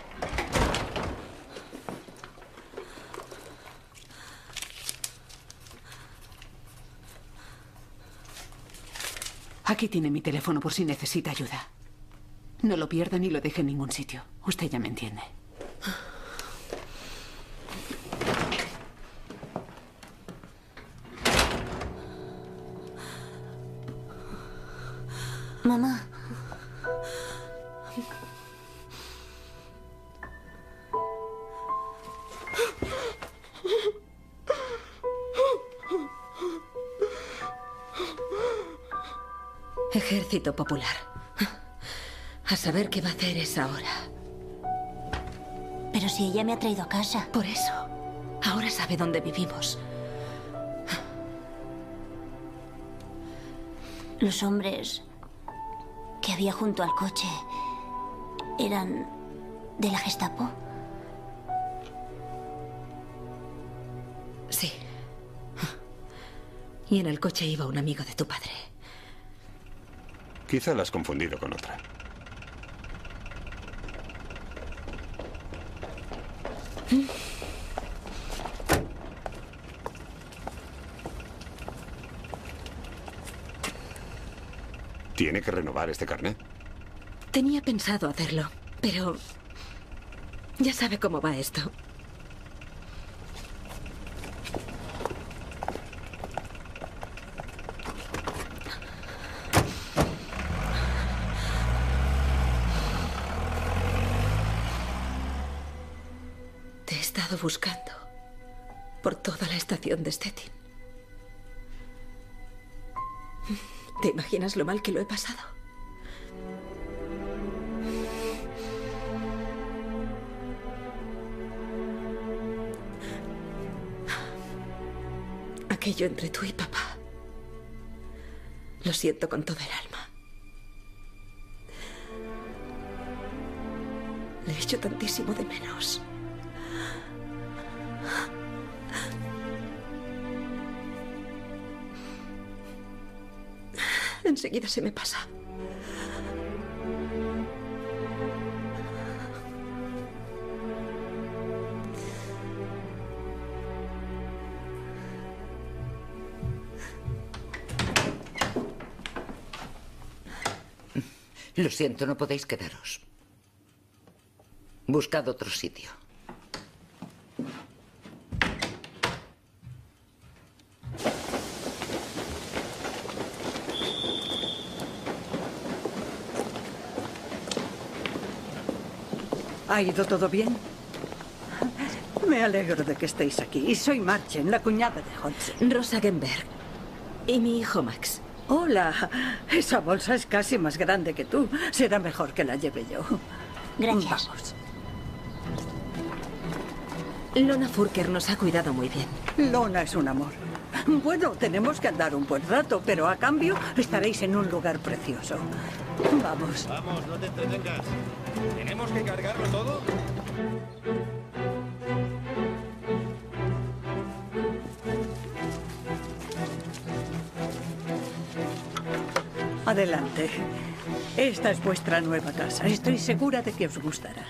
Aquí tiene mi teléfono por si necesita ayuda. No lo pierda ni lo deje en ningún sitio. Usted ya me entiende. Mamá. Ejército Popular. A saber qué va a hacer esa hora. Pero si ella me ha traído a casa. Por eso. Ahora sabe dónde vivimos. Los hombres que había junto al coche eran de la Gestapo. Sí. Y en el coche iba un amigo de tu padre. Quizá la has confundido con otra. ¿Tiene que renovar este carnet? Tenía pensado hacerlo, pero ya sabe cómo va esto. Te he estado buscando por toda la estación de Stettin. ¿Te imaginas lo mal que lo he pasado? Aquello entre tú y papá. Lo siento con toda el alma. Le echo tantísimo de menos. Enseguida se me pasa. Lo siento, no podéis quedaros. Buscad otro sitio. ¿Ha ido todo bien? Me alegro de que estéis aquí. Y soy Marchen, la cuñada de Hodgson. Rosa Gemberg. Y mi hijo Max. Hola. Esa bolsa es casi más grande que tú. Será mejor que la lleve yo. Gracias. Vamos. Lona Furker nos ha cuidado muy bien. Lona es un amor. Bueno, tenemos que andar un buen rato, pero a cambio estaréis en un lugar precioso. Vamos. Vamos, no te entretengas. ¿Tenemos que cargarlo todo? Adelante. Esta es vuestra nueva casa. Estoy segura de que os gustará.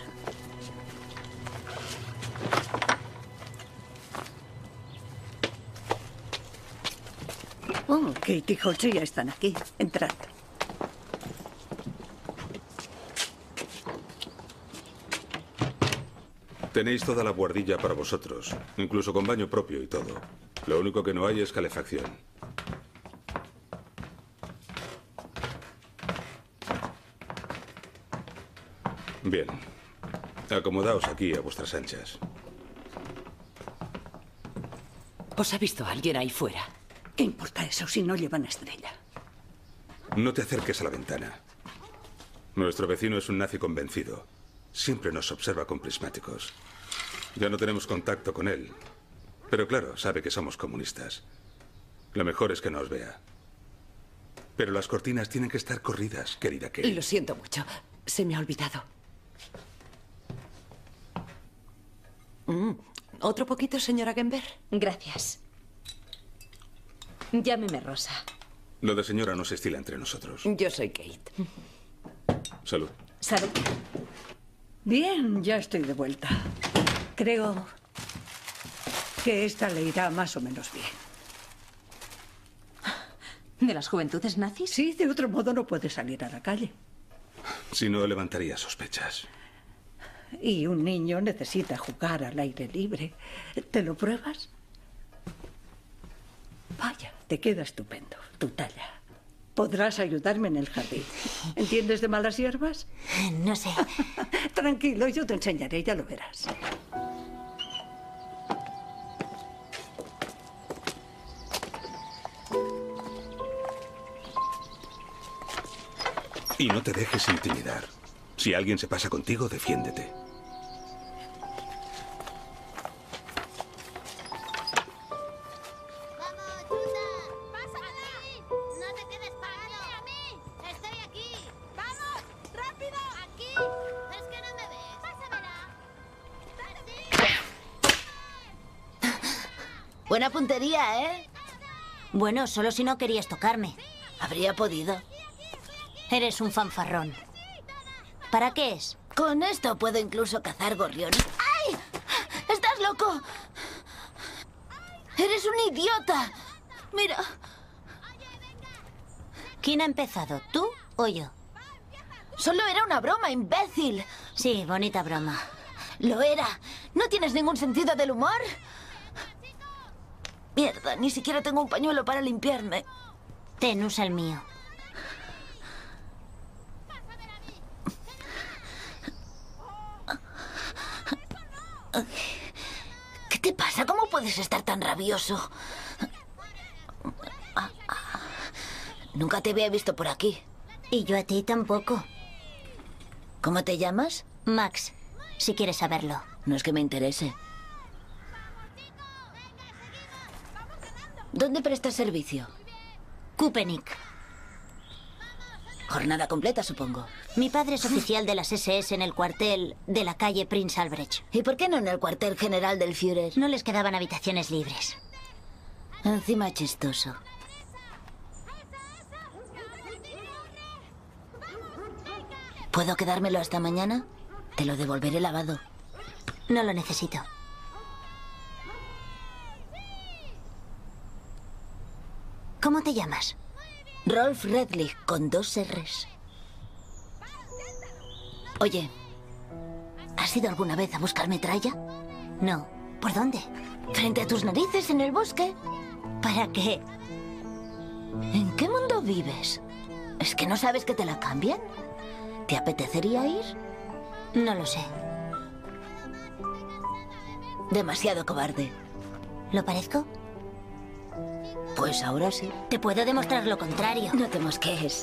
Oh, Kate y José ya están aquí. Entrad. Tenéis toda la guardilla para vosotros, incluso con baño propio y todo. Lo único que no hay es calefacción. Bien. Acomodaos aquí a vuestras anchas. ¿Os ha visto alguien ahí fuera? ¿Qué importa eso si no llevan estrella? No te acerques a la ventana. Nuestro vecino es un nazi convencido. Siempre nos observa con prismáticos. Ya no tenemos contacto con él. Pero claro, sabe que somos comunistas. Lo mejor es que no os vea. Pero las cortinas tienen que estar corridas, querida Kate. Lo siento mucho. Se me ha olvidado. Mm, ¿Otro poquito, señora Gember? Gracias. Llámeme Rosa. Lo de señora no se estila entre nosotros. Yo soy Kate. Salud. Salud. Bien, ya estoy de vuelta. Creo que esta le irá más o menos bien. ¿De las juventudes nazis? Sí, de otro modo no puede salir a la calle. Si no, levantaría sospechas. Y un niño necesita jugar al aire libre. ¿Te lo pruebas? Vaya, te queda estupendo. Tu talla. Podrás ayudarme en el jardín. ¿Entiendes de malas hierbas? No sé. Tranquilo, yo te enseñaré, ya lo verás. Y no te dejes intimidar. Si alguien se pasa contigo, defiéndete. Buena puntería, ¿eh? Bueno, solo si no querías tocarme. Habría podido. Eres un fanfarrón. ¿Para qué es? Con esto puedo incluso cazar gorriones. ¡Ay! ¡Estás loco! ¡Eres un idiota! Mira. ¿Quién ha empezado, tú o yo? Solo era una broma, imbécil. Sí, bonita broma. Lo era. ¿No tienes ningún sentido del humor? Mierda, ni siquiera tengo un pañuelo para limpiarme. Ten, usa el mío. ¿Qué te pasa? ¿Cómo puedes estar tan rabioso? Nunca te había visto por aquí. Y yo a ti tampoco. ¿Cómo te llamas? Max, si quieres saberlo. No es que me interese. ¿Dónde prestas servicio? Köpenick. Jornada completa, supongo. Mi padre es oficial de las ese ese en el cuartel de la calle Prince Albrecht. ¿Y por qué no en el cuartel general del Führer? No les quedaban habitaciones libres. Encima chistoso. ¿Puedo quedármelo hasta mañana? Te lo devolveré lavado. No lo necesito. ¿Cómo te llamas? Rolf Redlich, con dos R's. Oye, ¿has ido alguna vez a buscar metralla? No. ¿Por dónde? Frente a tus narices en el bosque. ¿Para qué? ¿En qué mundo vives? ¿Es que no sabes que te la cambian? ¿Te apetecería ir? No lo sé. Demasiado cobarde. ¿Lo parezco? Pues ahora sí. Te puedo demostrar lo contrario. No te mosquees.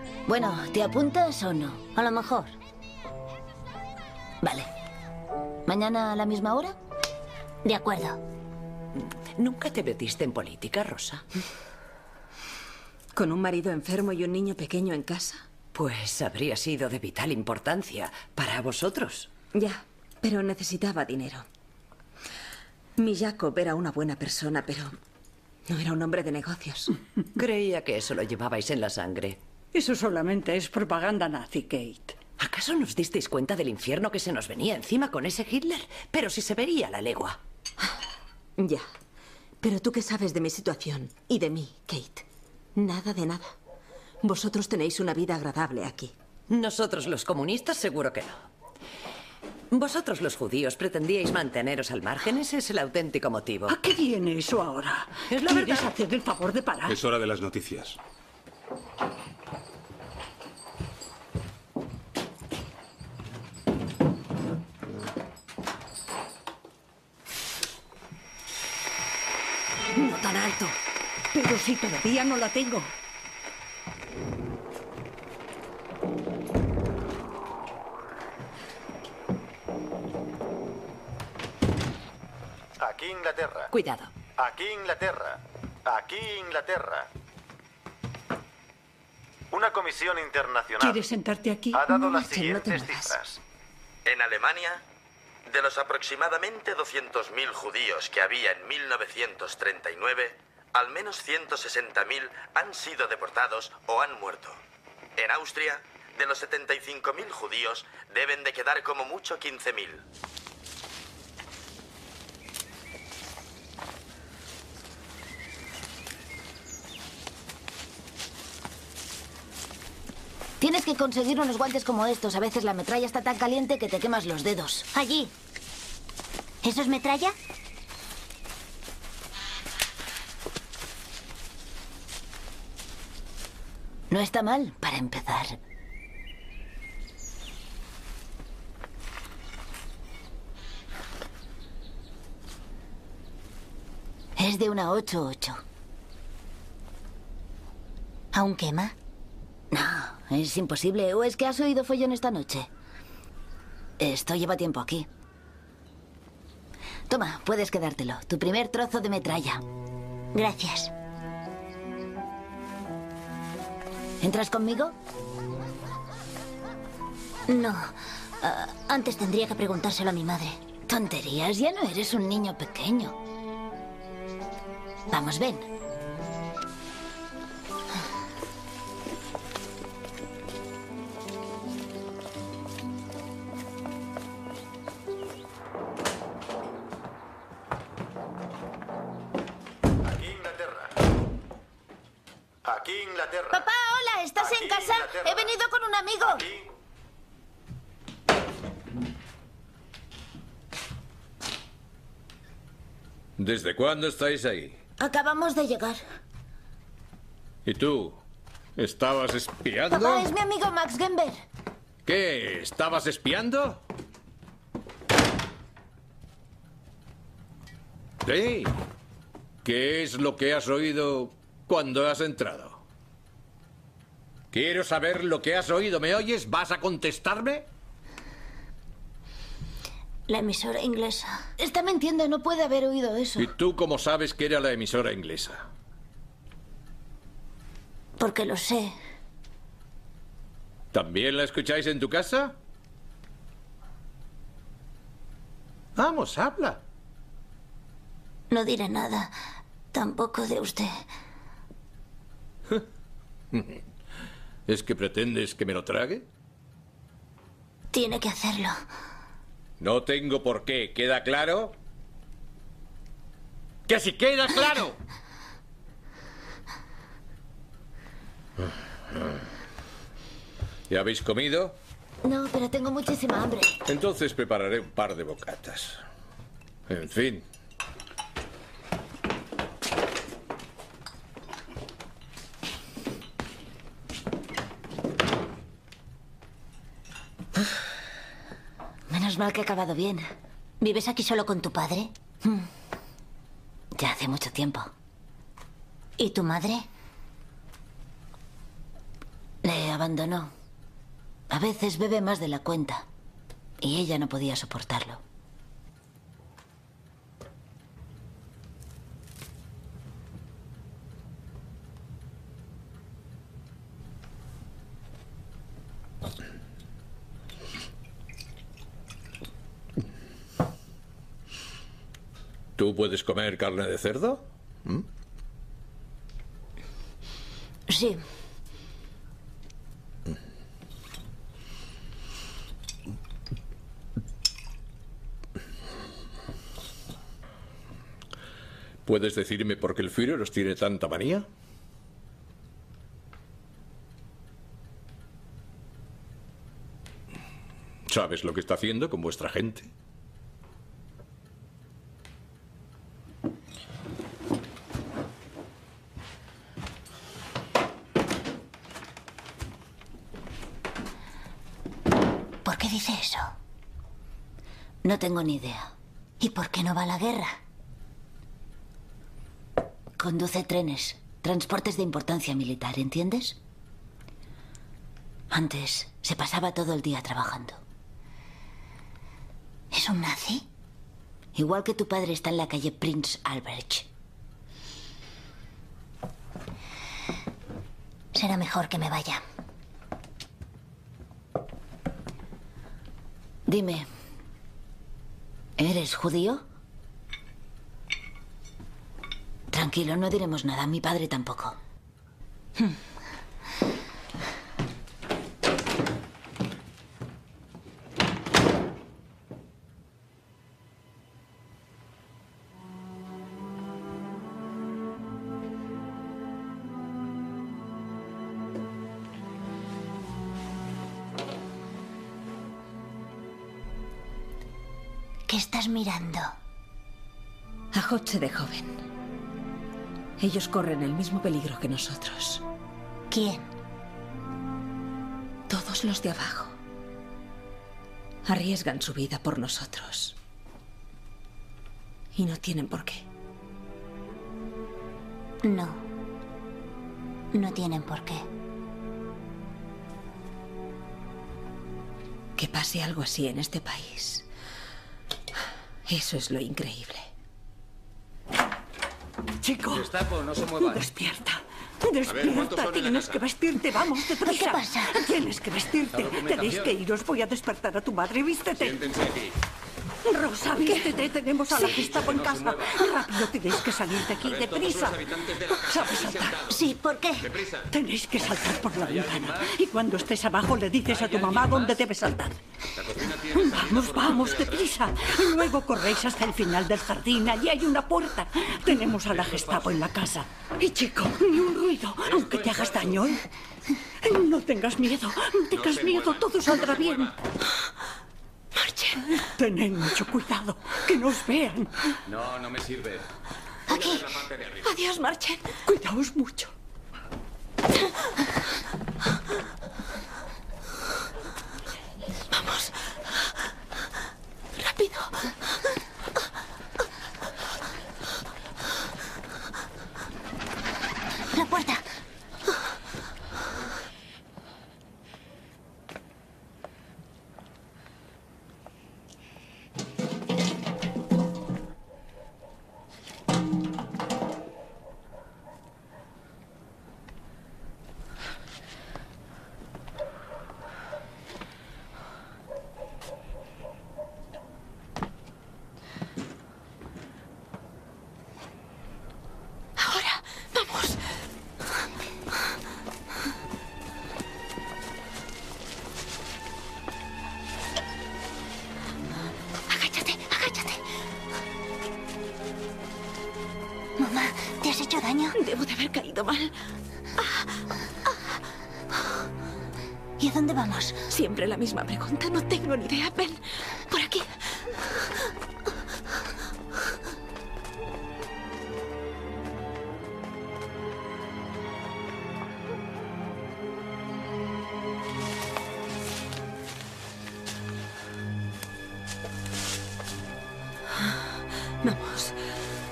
Bueno, ¿te apuntas o no? A lo mejor. Vale. ¿Mañana a la misma hora? De acuerdo. ¿Nunca te metiste en política, Rosa? ¿Con un marido enfermo y un niño pequeño en casa? Pues habría sido de vital importancia para vosotros. Ya, pero necesitaba dinero. Mi Jacob era una buena persona, pero no era un hombre de negocios. Creía que eso lo llevabais en la sangre. Eso solamente es propaganda nazi, Kate. ¿Acaso nos disteis cuenta del infierno que se nos venía encima con ese Hitler? Pero si se vería a la legua. Ya. Pero tú qué sabes de mi situación y de mí, Kate. Nada de nada. Vosotros tenéis una vida agradable aquí. Nosotros los comunistas seguro que no. Vosotros los judíos pretendíais manteneros al margen. Ese es el auténtico motivo. ¿A qué viene eso ahora? Es la ¿Quieres verdad. hacer el favor de parar? Es hora de las noticias. No tan alto. Pero si todavía no la tengo. Aquí Inglaterra. Cuidado. Aquí Inglaterra. Aquí Inglaterra. Una comisión internacional ¿Quieres sentarte aquí? ha dado No, las Marchen, no te siguientes muevas. cifras. En Alemania, de los aproximadamente doscientos mil judíos que había en mil novecientos treinta y nueve, al menos ciento sesenta mil han sido deportados o han muerto. En Austria, de los setenta y cinco mil judíos, deben de quedar como mucho quince mil. Tienes que conseguir unos guantes como estos. A veces la metralla está tan caliente que te quemas los dedos. Allí. ¿Eso es metralla? No está mal, para empezar. Es de una ocho ocho. ¿Aún quema? No, es imposible. ¿O es que has oído follón esta noche? Esto lleva tiempo aquí. Toma, puedes quedártelo. Tu primer trozo de metralla. Gracias. ¿Entras conmigo? No. Ah, antes tendría que preguntárselo a mi madre. Tonterías, ya no eres un niño pequeño. Vamos, ven. Aquí Inglaterra. Aquí Inglaterra. Papá, hola, ¿estás Aquí en casa? Inglaterra. He venido con un amigo. ¿Desde cuándo estáis ahí? Acabamos de llegar. ¿Y tú? ¿Estabas espiando? Papá, es mi amigo Max Gember. ¿Qué? ¿Estabas espiando? Sí. ¿Qué es lo que has oído cuando has entrado? Quiero saber lo que has oído. ¿Me oyes? ¿Vas a contestarme? La emisora inglesa. Está mintiendo, no puede haber oído eso. ¿Y tú cómo sabes que era la emisora inglesa? Porque lo sé. ¿También la escucháis en tu casa? Vamos, habla. No diré nada. Tampoco de usted. ¿Es que pretendes que me lo trague? Tiene que hacerlo. No tengo por qué. ¿Queda claro? ¡Que si queda claro! ¿Ya habéis comido? No, pero tengo muchísima hambre. Entonces prepararé un par de bocatas. En fin. Menos mal que ha acabado bien. ¿Vives aquí solo con tu padre? Hmm. Ya hace mucho tiempo. ¿Y tu madre? Le abandonó. A veces bebe más de la cuenta. Y ella no podía soportarlo. ¿Tú puedes comer carne de cerdo? ¿Mm? Sí. ¿Puedes decirme por qué el Führer os tiene tanta manía? ¿Sabes lo que está haciendo con vuestra gente? ¿Por qué dice eso? No tengo ni idea. ¿Y por qué no va a la guerra? Conduce trenes, transportes de importancia militar, ¿entiendes? Antes se pasaba todo el día trabajando. ¿Es un nazi? Igual que tu padre está en la calle Prince Albert. Será mejor que me vaya. Dime, ¿eres judío? Tranquilo, no diremos nada. Mi padre tampoco. Hmm. ¿Qué estás mirando? A Hotze de joven. Ellos corren el mismo peligro que nosotros. ¿Quién? Todos los de abajo. Arriesgan su vida por nosotros. Y no tienen por qué. No. No tienen por qué. Que pase algo así en este país. Eso es lo increíble. Chico. Gestapo, no se mueva. Despierta. A ver, ¿cuántos Despierta. son en la Tienes casa? que vestirte. Vamos, deprisa. ¿Qué pasa? Tienes que vestirte. La Tenéis documentación. que iros. Voy a despertar a tu madre. Vístete. Siéntense aquí. Rosa, vístete. Tenemos a la Sí. Gestapo en No se casa. mueva. Rápido, tenéis que salir de aquí. A ver, todos Deprisa. los habitantes de la casa ¿Sabes aquí saltar? sentados. Sí, ¿por qué? Deprisa. Tenéis que saltar por la ¿Hay alguien ventana. más? Y cuando estés abajo le dices a tu ¿Hay mamá alguien dónde más? debes saltar. La cocina tiene salida Vamos, por la vamos, parte de atrás. deprisa. Luego corréis hasta el final del jardín. Allí hay una puerta. Tenemos a la Gestapo en la casa. Y chico, ni un ruido, aunque te hagas daño, ¿eh? No tengas miedo, no tengas se miedo, muevan, todo saldrá bien. Marchen. Tened mucho cuidado, que nos vean. No, no me sirve. Aquí. Voy a ver la parte de arriba. Adiós, Marchen. Cuidaos mucho. Vamos. Rápido. La puerta. Ahora. Vamos. Agáchate, agáchate. Mamá, ¿te has hecho daño? Debo de haber caído mal. ¿Y a dónde vamos? Siempre la misma pregunta. No tengo ni idea. Ven. Por aquí. Vamos.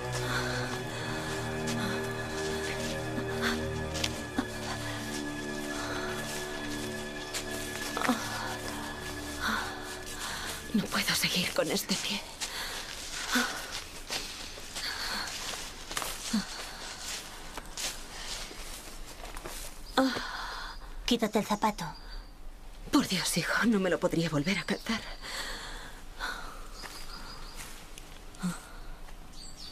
No puedo seguir con este pie. Quítate el zapato. Por Dios, hijo, no me lo podría volver a calzar.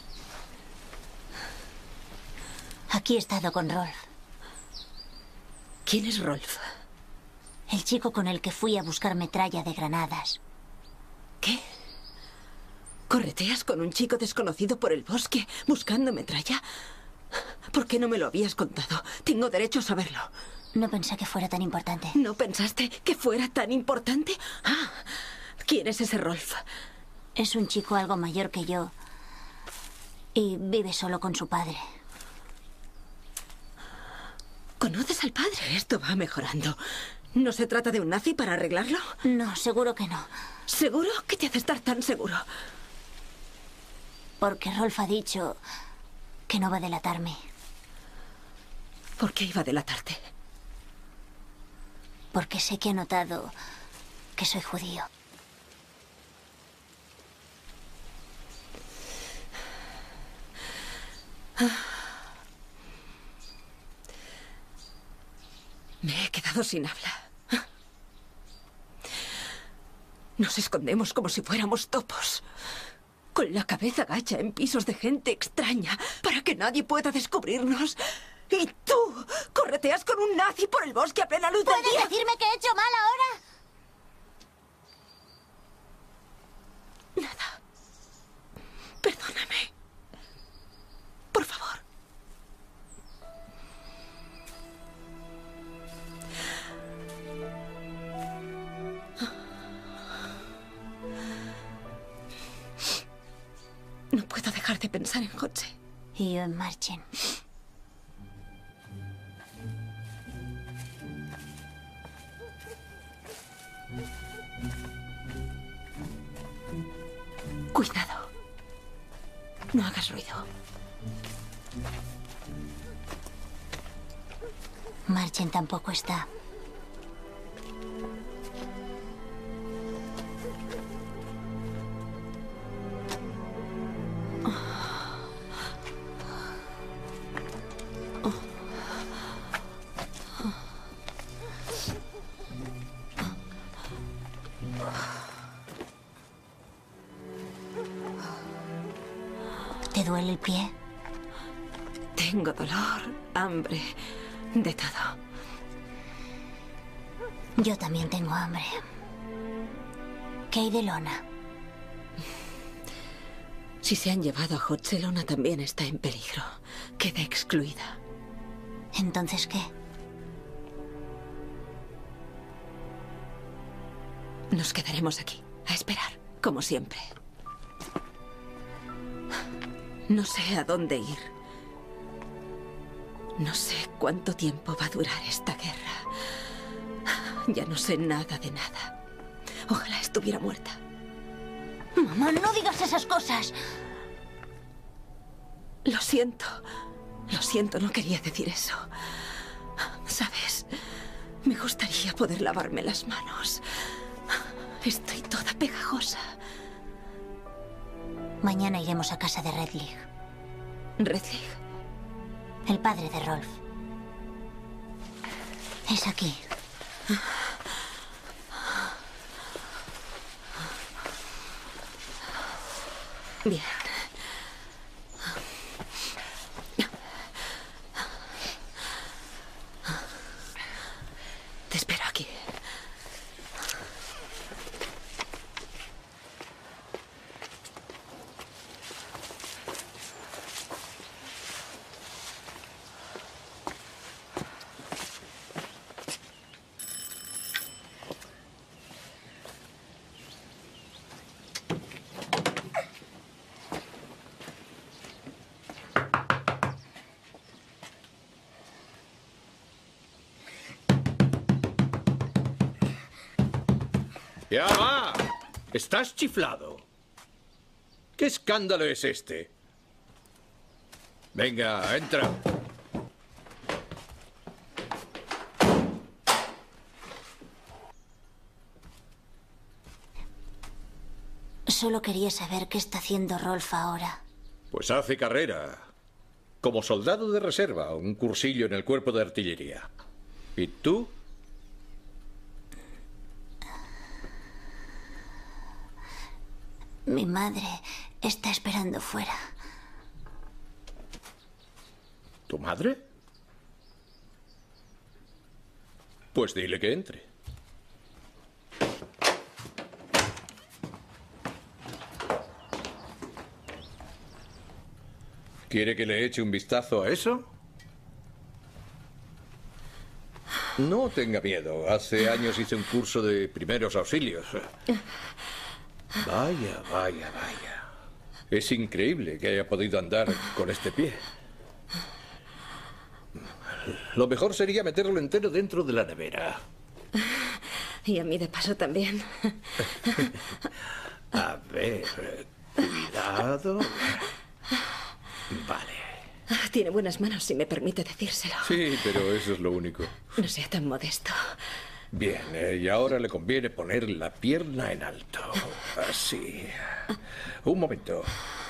Aquí he estado con Rolf. ¿Quién es Rolf? El chico con el que fui a buscar metralla de granadas. ¿Qué? ¿Correteas con un chico desconocido por el bosque buscando metralla? ¿Por qué no me lo habías contado? Tengo derecho a saberlo. No pensé que fuera tan importante. ¿No pensaste que fuera tan importante? Ah, ¿quién es ese Rolf? Es un chico algo mayor que yo. Y vive solo con su padre. ¿Conoces al padre? Esto va mejorando. ¿No se trata de un nazi para arreglarlo? No, seguro que no. ¿Seguro? ¿Qué te hace estar tan seguro? Porque Rolf ha dicho que no va a delatarme. ¿Por qué iba a delatarte? Porque sé que ha notado que soy judío. Me he quedado sin habla. Nos escondemos como si fuéramos topos, con la cabeza gacha en pisos de gente extraña, para que nadie pueda descubrirnos. Y tú correteas con un nazi por el bosque a plena luz del día. ¿Puedes decirme que he hecho mal ahora? Nada. Perdóname. Por favor. No puedo dejar de pensar en José. Y yo en Marchen. Cuidado. No hagas ruido. Marchen tampoco está. ¿Te duele el pie? Tengo dolor, hambre, de todo. Yo también tengo hambre. ¿Qué hay de Lona? Si se han llevado a Jotze, Lona también está en peligro. Queda excluida. ¿Entonces qué? Nos quedaremos aquí, a esperar, como siempre. No sé a dónde ir. No sé cuánto tiempo va a durar esta guerra. Ya no sé nada de nada. Ojalá estuviera muerta. Mamá, no digas esas cosas. Lo siento. Lo siento, no quería decir eso. ¿Sabes? Me gustaría poder lavarme las manos. Estoy toda pegajosa. Mañana iremos a casa de Redlich. ¿Redlich? El padre de Rolf. Es aquí. Bien. Te espero aquí. ¡Ya va! Estás chiflado. ¿Qué escándalo es este? Venga, entra. Solo quería saber qué está haciendo Rolf ahora. Pues hace carrera. Como soldado de reserva, un cursillo en el cuerpo de artillería. ¿Y tú? Mi madre está esperando fuera. ¿Tu madre? Pues dile que entre. ¿Quiere que le eche un vistazo a eso? No tenga miedo. Hace años hice un curso de primeros auxilios. Vaya, vaya, vaya. Es increíble que haya podido andar con este pie. Lo mejor sería meterlo entero dentro de la nevera. Y a mí de paso también. A ver, cuidado. Vale. Tiene buenas manos, si me permite decírselo. Sí, pero eso es lo único. No sea tan modesto. Bien, eh, y ahora le conviene poner la pierna en alto. Así. Un momento.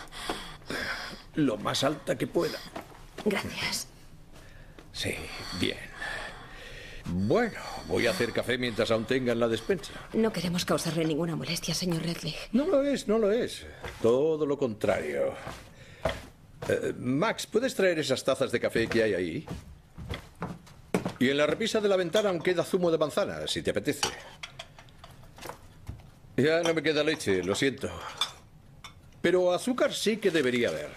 Lo más alta que pueda. Gracias. Sí, bien. Bueno, voy a hacer café mientras aún tengan la despensa. No queremos causarle ninguna molestia, señor Redlich. No lo es, no lo es. Todo lo contrario. Eh, Max, ¿puedes traer esas tazas de café que hay ahí? Y en la repisa de la ventana aún queda zumo de manzana, si te apetece. Ya no me queda leche, lo siento. Pero azúcar sí que debería haber.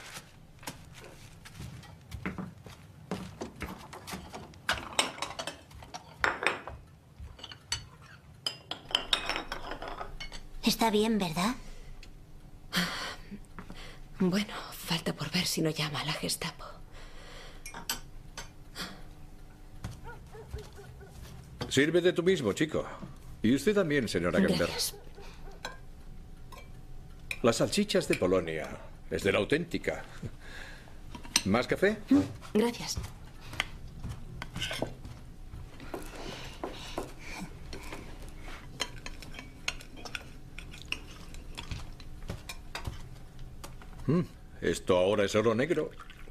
Está bien, ¿verdad? Bueno, falta por ver si no llama a la Gestapo. Sírvete tú mismo, chico. Y usted también, señora Gember. Gracias. Las salchichas de Polonia. Es de la auténtica. ¿Más café? Gracias. Mm, Esto ahora es oro negro.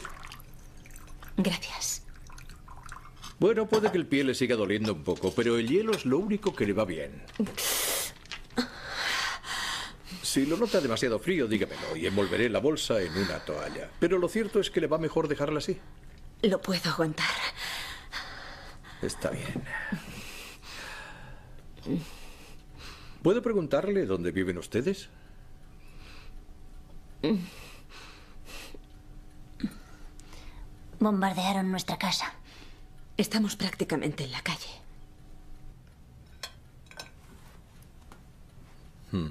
Gracias. Bueno, puede que el pie le siga doliendo un poco, pero el hielo es lo único que le va bien. Si lo nota demasiado frío, dígamelo y envolveré la bolsa en una toalla. Pero lo cierto es que le va mejor dejarla así. Lo puedo aguantar. Está bien. ¿Puedo preguntarle dónde viven ustedes? Bombardearon nuestra casa. Estamos prácticamente en la calle. Hmm.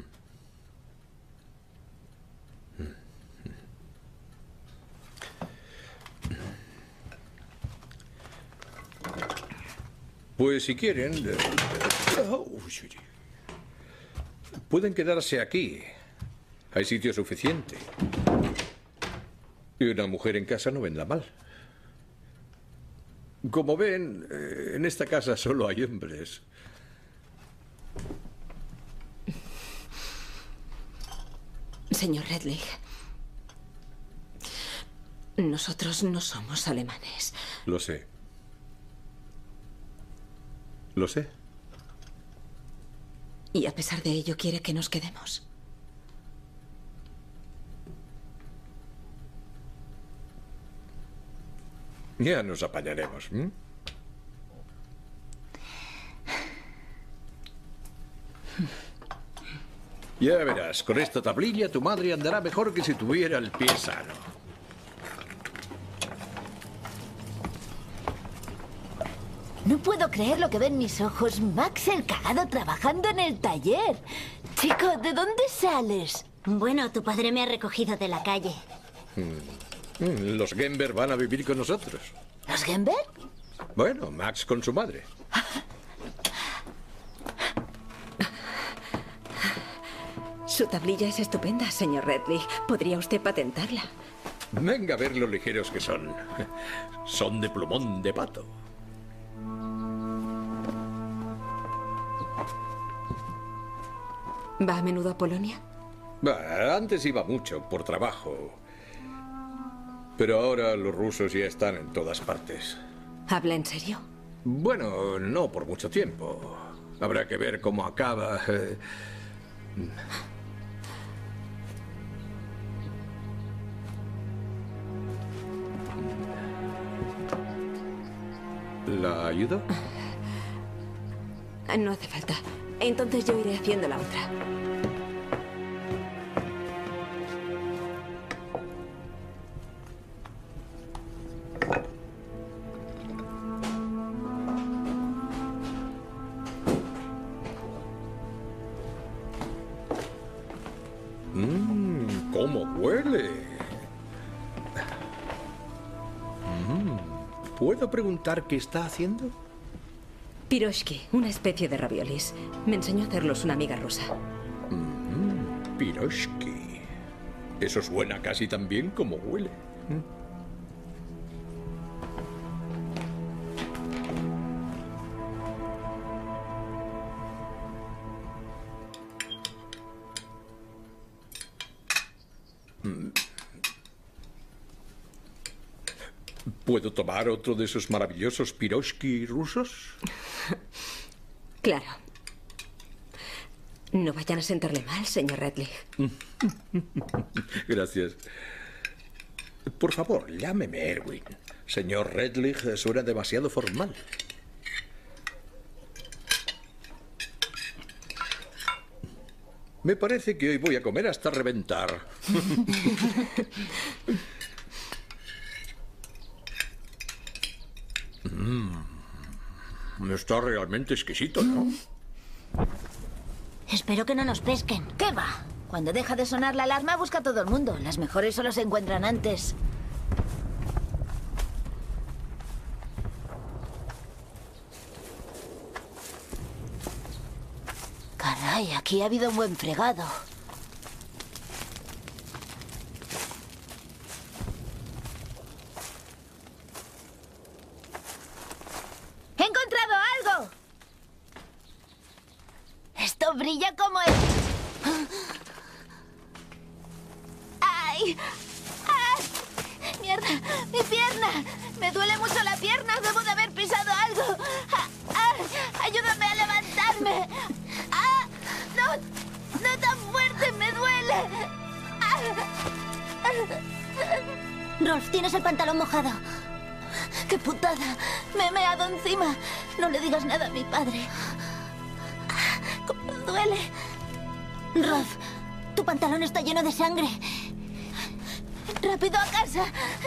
Pues si quieren... eh, oh, uy, uy. Pueden quedarse aquí. Hay sitio suficiente. Y una mujer en casa no vendrá mal. Como ven, eh, en esta casa solo hay hombres. Señor Redlich, nosotros no somos alemanes. Lo sé. Lo sé. Y a pesar de ello, ¿quiere que nos quedemos? Ya nos apañaremos. ¿m? Ya verás, con esta tablilla tu madre andará mejor que si tuviera el pie sano. No puedo creer lo que ven mis ojos. Max el cagado trabajando en el taller. Chico, ¿de dónde sales? Bueno, tu padre me ha recogido de la calle. Mm, Los Gember van a vivir con nosotros. ¿Los Gember? Bueno, Max con su madre. Su tablilla es estupenda, señor Redlich. ¿Podría usted patentarla? Venga a ver lo ligeros que son. Son de plumón de pato. ¿Va a menudo a Polonia? Bah, antes iba mucho, por trabajo. Pero ahora los rusos ya están en todas partes. ¿Habla en serio? Bueno, no por mucho tiempo. Habrá que ver cómo acaba. eh. ¿La ayudo? No hace falta. Entonces yo iré haciendo la otra. Mmm, ¿cómo huele? Mm, ¿puedo preguntar qué está haciendo? Piroshki, una especie de raviolis. Me enseñó a hacerlos una amiga rusa. Mm, piroshki. Eso suena casi tan bien como huele. Mm. ¿Puedo tomar otro de esos maravillosos piroshki rusos? Claro. No vayan a sentarle mal, señor Redlich. Gracias. Por favor, llámeme Erwin. Señor Redlich suena demasiado formal. Me parece que hoy voy a comer hasta reventar. Mm, está realmente exquisito, ¿no? Espero que no nos pesquen. ¿Qué va? Cuando deja de sonar la alarma, busca a todo el mundo. Las mejores solo se encuentran antes. Caray, aquí ha habido un buen fregado. ¡He encontrado algo! Esto brilla como el... ¡Ay! ¡Ah! ¡Mierda! ¡Mi pierna! Me duele mucho la pierna. Debo de haber pisado algo. ¡Ah! ¡Ah! ¡Ayúdame a levantarme! ¡Ah! ¡No! ¡No tan fuerte! ¡Me duele! ¡Ah! Rolf, tienes el pantalón mojado. ¡Qué putada! Me he meado encima. No le digas nada a mi padre. ¡Cómo duele! Rolf, tu pantalón está lleno de sangre. ¡Rápido a casa!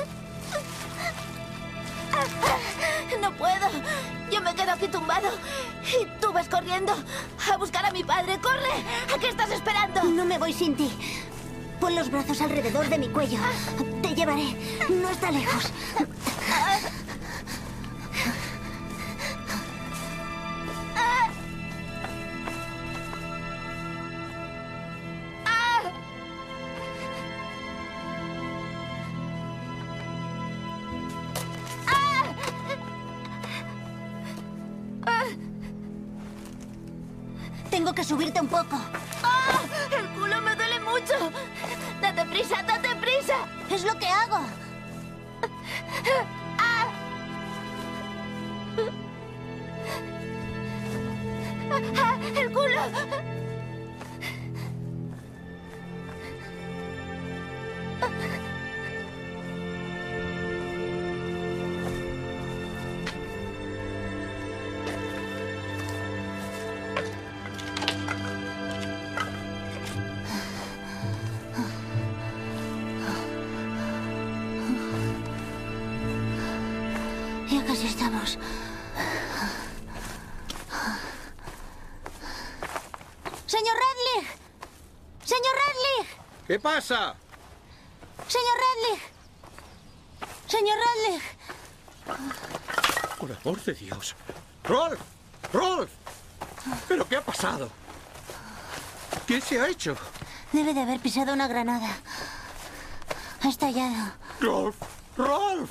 No puedo. Yo me quedo aquí tumbado. Y tú vas corriendo a buscar a mi padre. ¡Corre! ¿A qué estás esperando? No me voy sin ti. Pon los brazos alrededor de mi cuello. Te llevaré. No está lejos. Tengo que subirte un poco. ¡Ah! ¡El culo me duele mucho! ¡Date prisa, date prisa! Es lo que hago. ¡Ah! ¡Ah! ¡El culo! Ya casi estamos. ¡Señor Redlich! ¡Señor Redlich! ¿Qué pasa? ¡Señor Redlich! ¡Señor Redlich! Por amor de Dios. ¡Rolf! ¡Rolf! ¿Pero qué ha pasado? ¿Qué se ha hecho? Debe de haber pisado una granada. Ha estallado. ¡Rolf! ¡Rolf!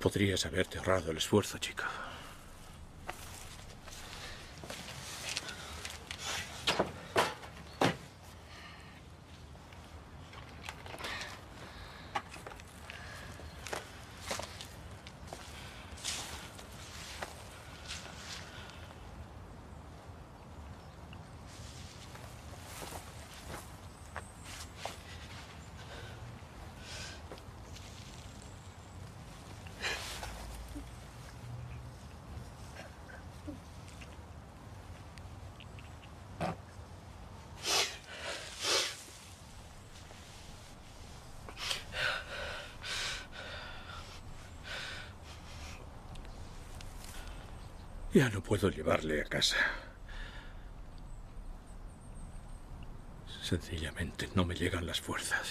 Podrías haberte ahorrado el esfuerzo, chica. Ya no puedo llevarle a casa. Sencillamente no me llegan las fuerzas.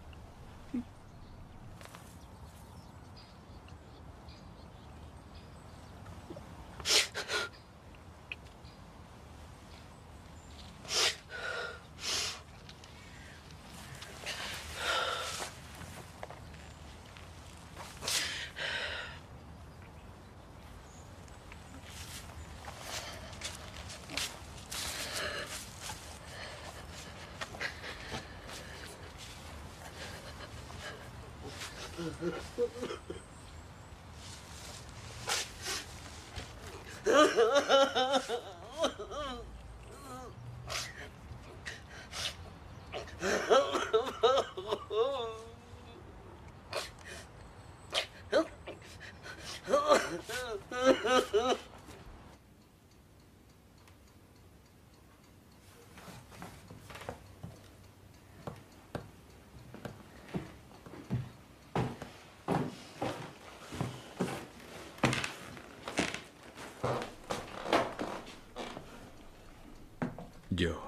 Yo...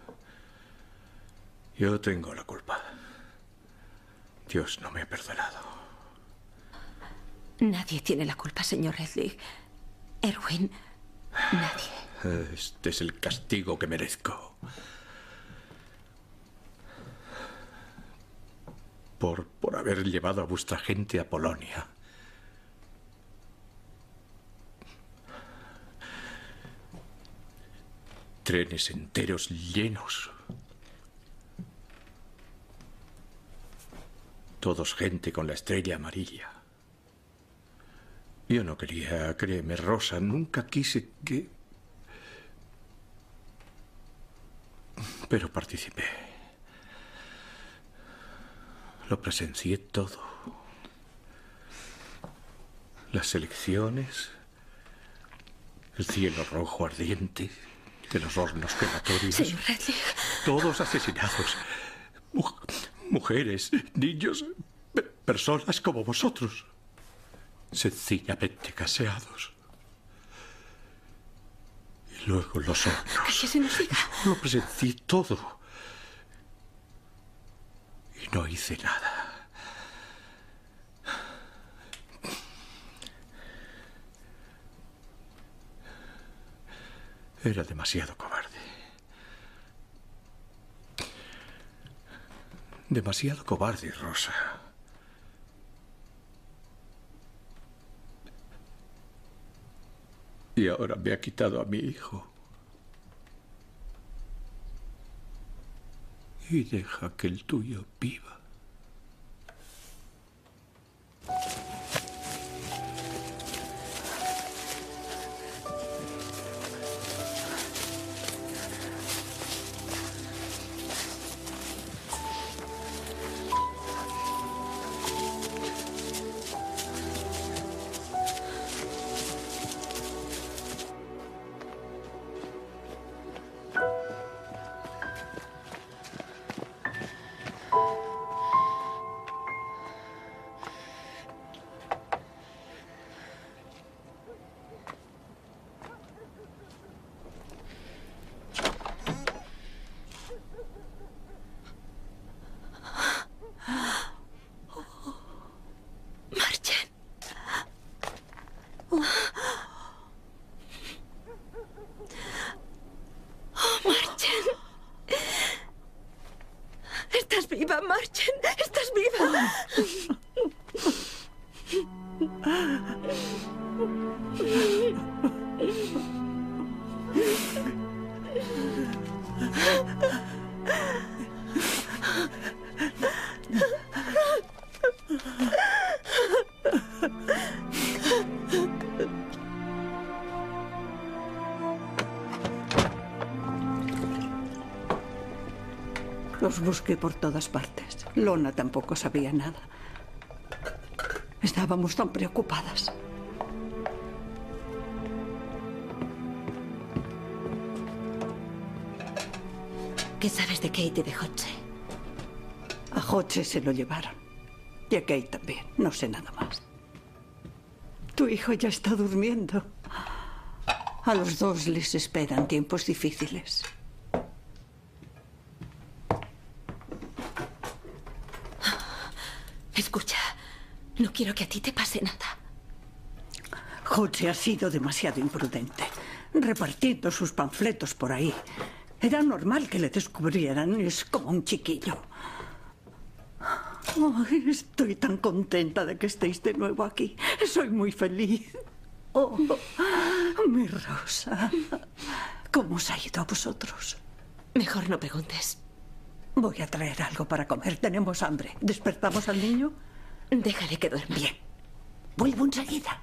Yo tengo la culpa. Dios no me ha perdonado. Nadie tiene la culpa, señor Redlich. Erwin, nadie. Este es el castigo que merezco. Por, por haber llevado a vuestra gente a Polonia. Trenes enteros llenos. Todos gente con la estrella amarilla. Yo no quería, créeme, Rosa, nunca quise que... Pero participé. Lo presencié todo. Las elecciones, el cielo rojo ardiente de los hornos crematorios. Señor Redlich. Todos asesinados. Mu- mujeres, niños, pe- personas como vosotros. Sencillamente gaseados. Y luego los hornos. Cállese, no siga. Lo presencié todo. Y no hice nada. Era demasiado cobarde. Demasiado cobarde, Rosa. Y ahora me ha quitado a mi hijo. Y deja que el tuyo viva. ¡Estás viva, Marchen! ¡Estás viva! Los busqué por todas partes. Lona tampoco sabía nada. Estábamos tan preocupadas. ¿Qué sabes de Kate y de Hotche? A Hotche se lo llevaron. Y a Kate también. No sé nada más. Tu hijo ya está durmiendo. A los dos les esperan tiempos difíciles. Escucha, no quiero que a ti te pase nada. Hotche ha sido demasiado imprudente, repartiendo sus panfletos por ahí. Era normal que le descubrieran, es como un chiquillo. Ay, estoy tan contenta de que estéis de nuevo aquí. Soy muy feliz. Oh, mi Rosa. ¿Cómo os ha ido a vosotros? Mejor no preguntes. Voy a traer algo para comer. Tenemos hambre. ¿Despertamos al niño? Déjale que duerma. Bien. Vuelvo enseguida.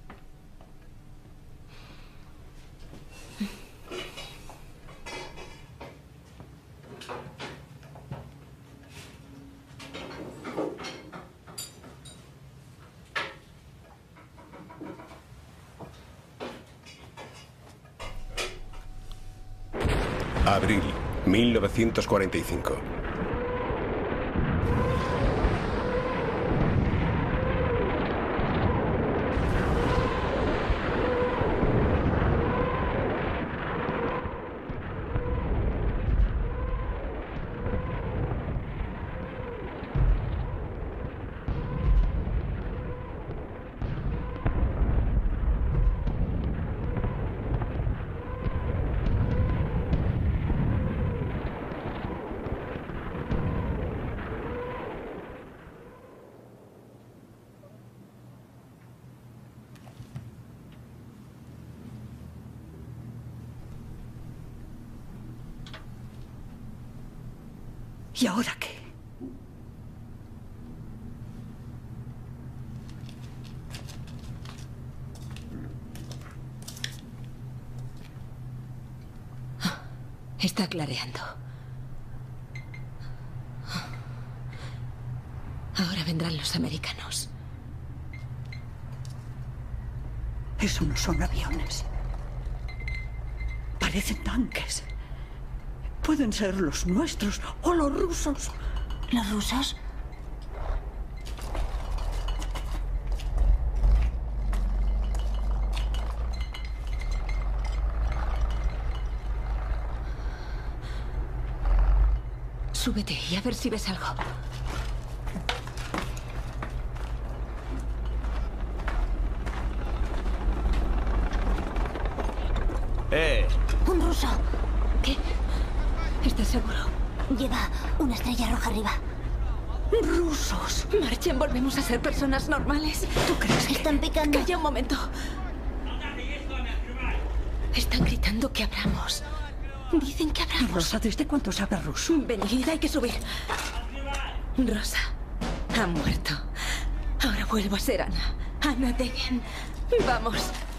Abril, mil novecientos cuarenta y cinco. ¿Y ahora qué? Está clareando. Ahora vendrán los americanos. Eso no son aviones. Parecen tanques. Pueden ser los nuestros o los rusos. ¿Los rusos? Súbete y a ver si ves algo. ¡Eh! ¡Un ruso! ¿Qué? ¿Estás seguro? Lleva una estrella roja arriba. ¡Rusos! Marchen, volvemos a ser personas normales. ¿Tú crees que están picando? Calla un momento. Están gritando que abramos. Dicen que abramos. Rosa, ¿desde cuándo sabe ruso? Venid, hay que subir. Rosa ha muerto. Ahora vuelvo a ser Ana. Ana Degen. Vamos.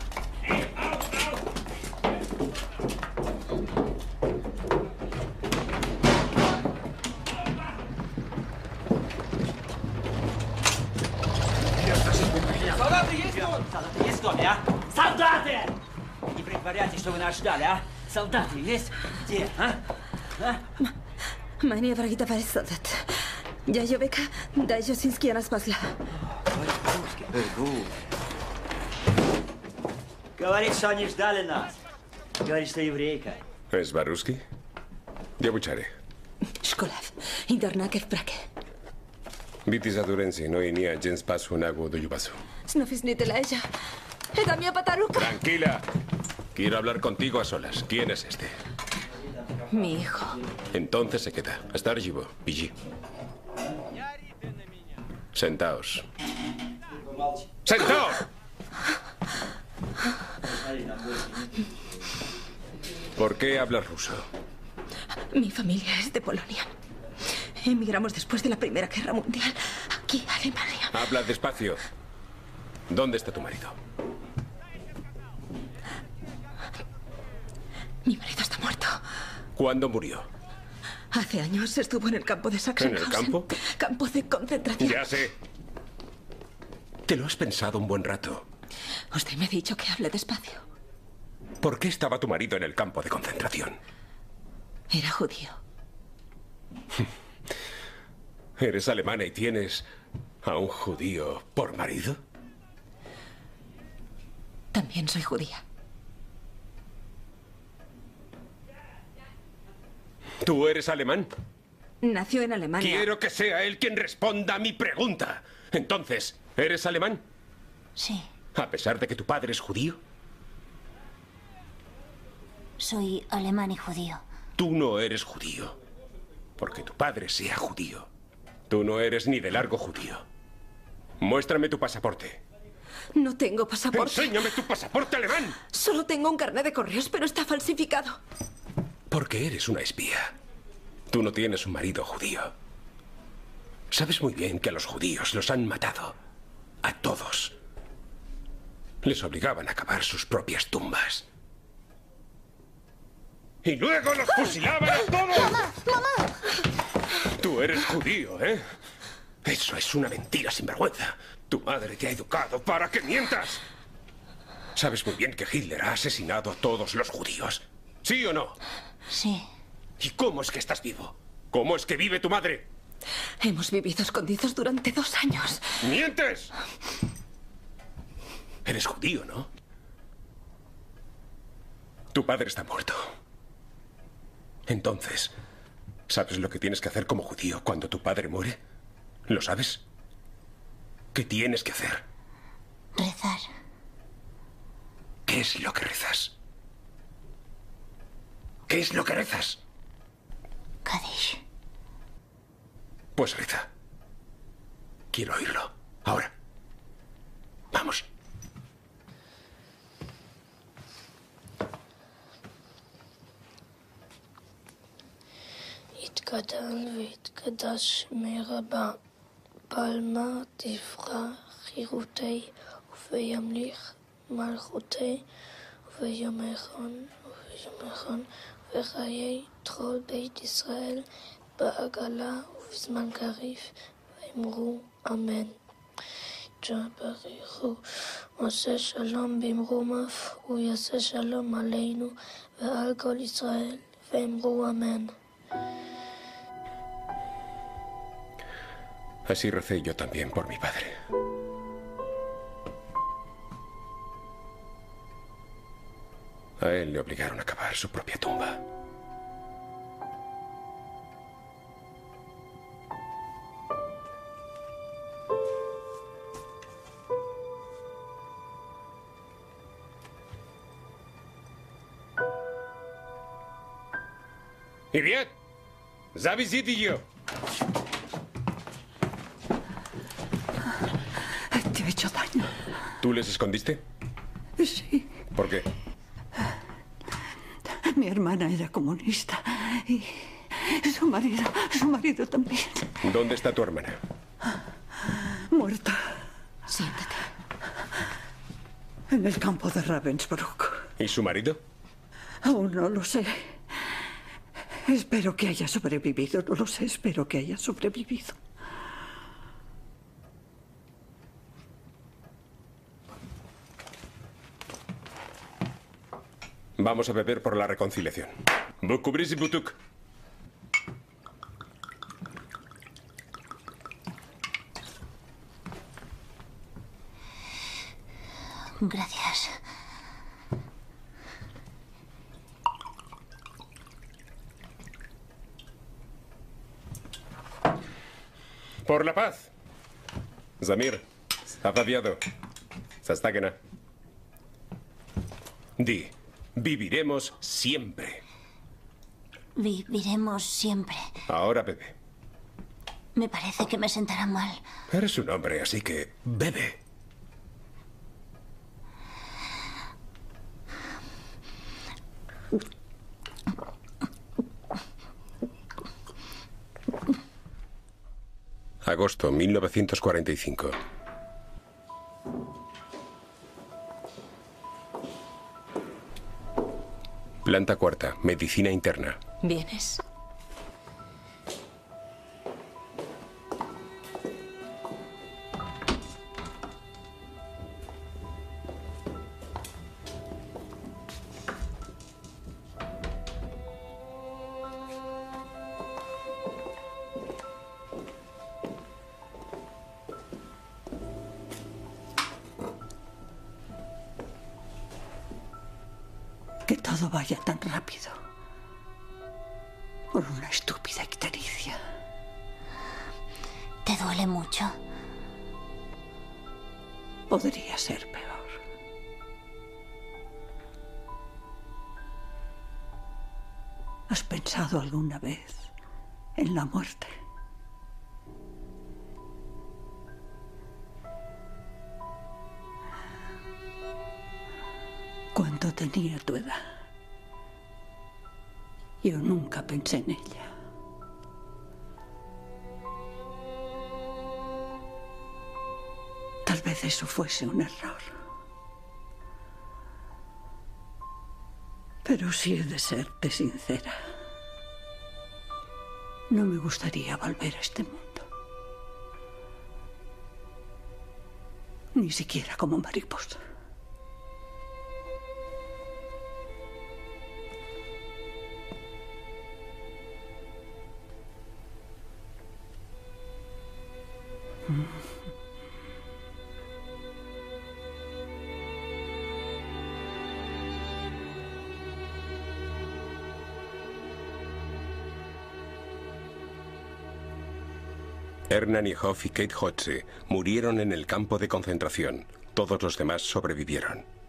Солдаты, есть тут? Солдаты, есть в доме, а? Солдаты! Не притворяйтесь, что вы нас ждали, а? Солдаты есть? Где, а? а? Мне враги солдат. Дядя Бека, дай Жосинский нас посла. Говорит, что они ждали нас. Говорит, что еврейка. ¿Es Baruski? Diabuchare. Школев, интернаке в Праге. Vitis adurensi, no inia gens pasu nago do yubasu. Snofisnite la ella. Era mi pataruca. Tranquila. Quiero hablar contigo a solas. ¿Quién es este? Mi hijo. Entonces se queda. Hasta Argivo, Pigi. Sentaos. ¡Sentaos! ¿Por qué hablas ruso? Mi familia es de Polonia. Emigramos después de la Primera Guerra Mundial aquí a Alemania. Habla despacio. ¿Dónde está tu marido? Mi marido está muerto. ¿Cuándo murió? Hace años estuvo en el campo de Sachsenhausen. ¿En el campo? Campo de concentración. Ya sé. Te lo has pensado un buen rato. Usted me ha dicho que hable despacio. ¿Por qué estaba tu marido en el campo de concentración? Era judío. ¿Eres alemana y tienes a un judío por marido? También soy judía. ¿Tú eres alemán? Nació en Alemania. Quiero que sea él quien responda a mi pregunta. Entonces, ¿eres alemán? Sí. ¿A pesar de que tu padre es judío? Soy alemán y judío. Tú no eres judío. Porque tu padre sea judío. Tú no eres ni de largo judío. Muéstrame tu pasaporte. No tengo pasaporte. ¡Enséñame tu pasaporte alemán! Solo tengo un carnet de correos, pero está falsificado. Porque eres una espía. Tú no tienes un marido judío. Sabes muy bien que a los judíos los han matado. A todos. Les obligaban a cavar sus propias tumbas. Y luego los fusilaban a todos. ¡Mamá! ¡Mamá! Tú eres judío, ¿eh? Eso es una mentira sin vergüenza. Tu madre te ha educado para que mientas. Sabes muy bien que Hitler ha asesinado a todos los judíos. ¿Sí o no? Sí. ¿Y cómo es que estás vivo? ¿Cómo es que vive tu madre? Hemos vivido escondidos durante dos años. ¡Mientes! Eres judío, ¿no? Tu padre está muerto. Entonces, ¿sabes lo que tienes que hacer como judío cuando tu padre muere? ¿Lo sabes? ¿Qué tienes que hacer? Rezar. ¿Qué es lo que rezas? ¿Qué es lo que rezas? Kaddish. Pues reza. Quiero oírlo. Ahora. Vamos. יתגדל ויתקדש מרבה, פלמה תפרע חירותי, ובימליך מלכותי, וביומכון וביומכון, וחיי טרול בית ישראל, בעגלה ובזמן קריב, ואמרו אמן. בריחו, עושה שלום במרומיו, הוא יעשה שלום עלינו ועל כל ישראל, ואמרו אמן. Así recé yo también por mi padre. A él le obligaron a cavar su propia tumba. ¿Y bien? Zavisit y yo. Te he hecho daño. ¿Tú les escondiste? Sí. ¿Por qué? Mi hermana era comunista y su marido, su marido también. ¿Dónde está tu hermana? Muerta. Siéntate. En el campo de Ravensbrück. ¿Y su marido? Aún no lo sé. Espero que haya sobrevivido. No lo sé, espero que haya sobrevivido. Vamos a beber por la reconciliación. Bukubris y Butuk. Gracias. Por la paz. Zamir, Afaviado, Sastágena. Di, viviremos siempre. Viviremos siempre. Ahora bebe. Me parece que me sentará mal. Eres un hombre, así que bebe. Agosto mil novecientos cuarenta y cinco. Planta cuarta, medicina interna. ¿Vienes? Que todo vaya tan rápido. Por una estúpida ictericia. ¿Te duele mucho? Podría ser peor. ¿Has pensado alguna vez en la muerte? Cuando tenía tu edad, yo nunca pensé en ella. Tal vez eso fuese un error. Pero si he de serte sincera, no me gustaría volver a este mundo. Ni siquiera como mariposa. Hernán Hoff y Kate Hotze murieron en el campo de concentración. Todos los demás sobrevivieron.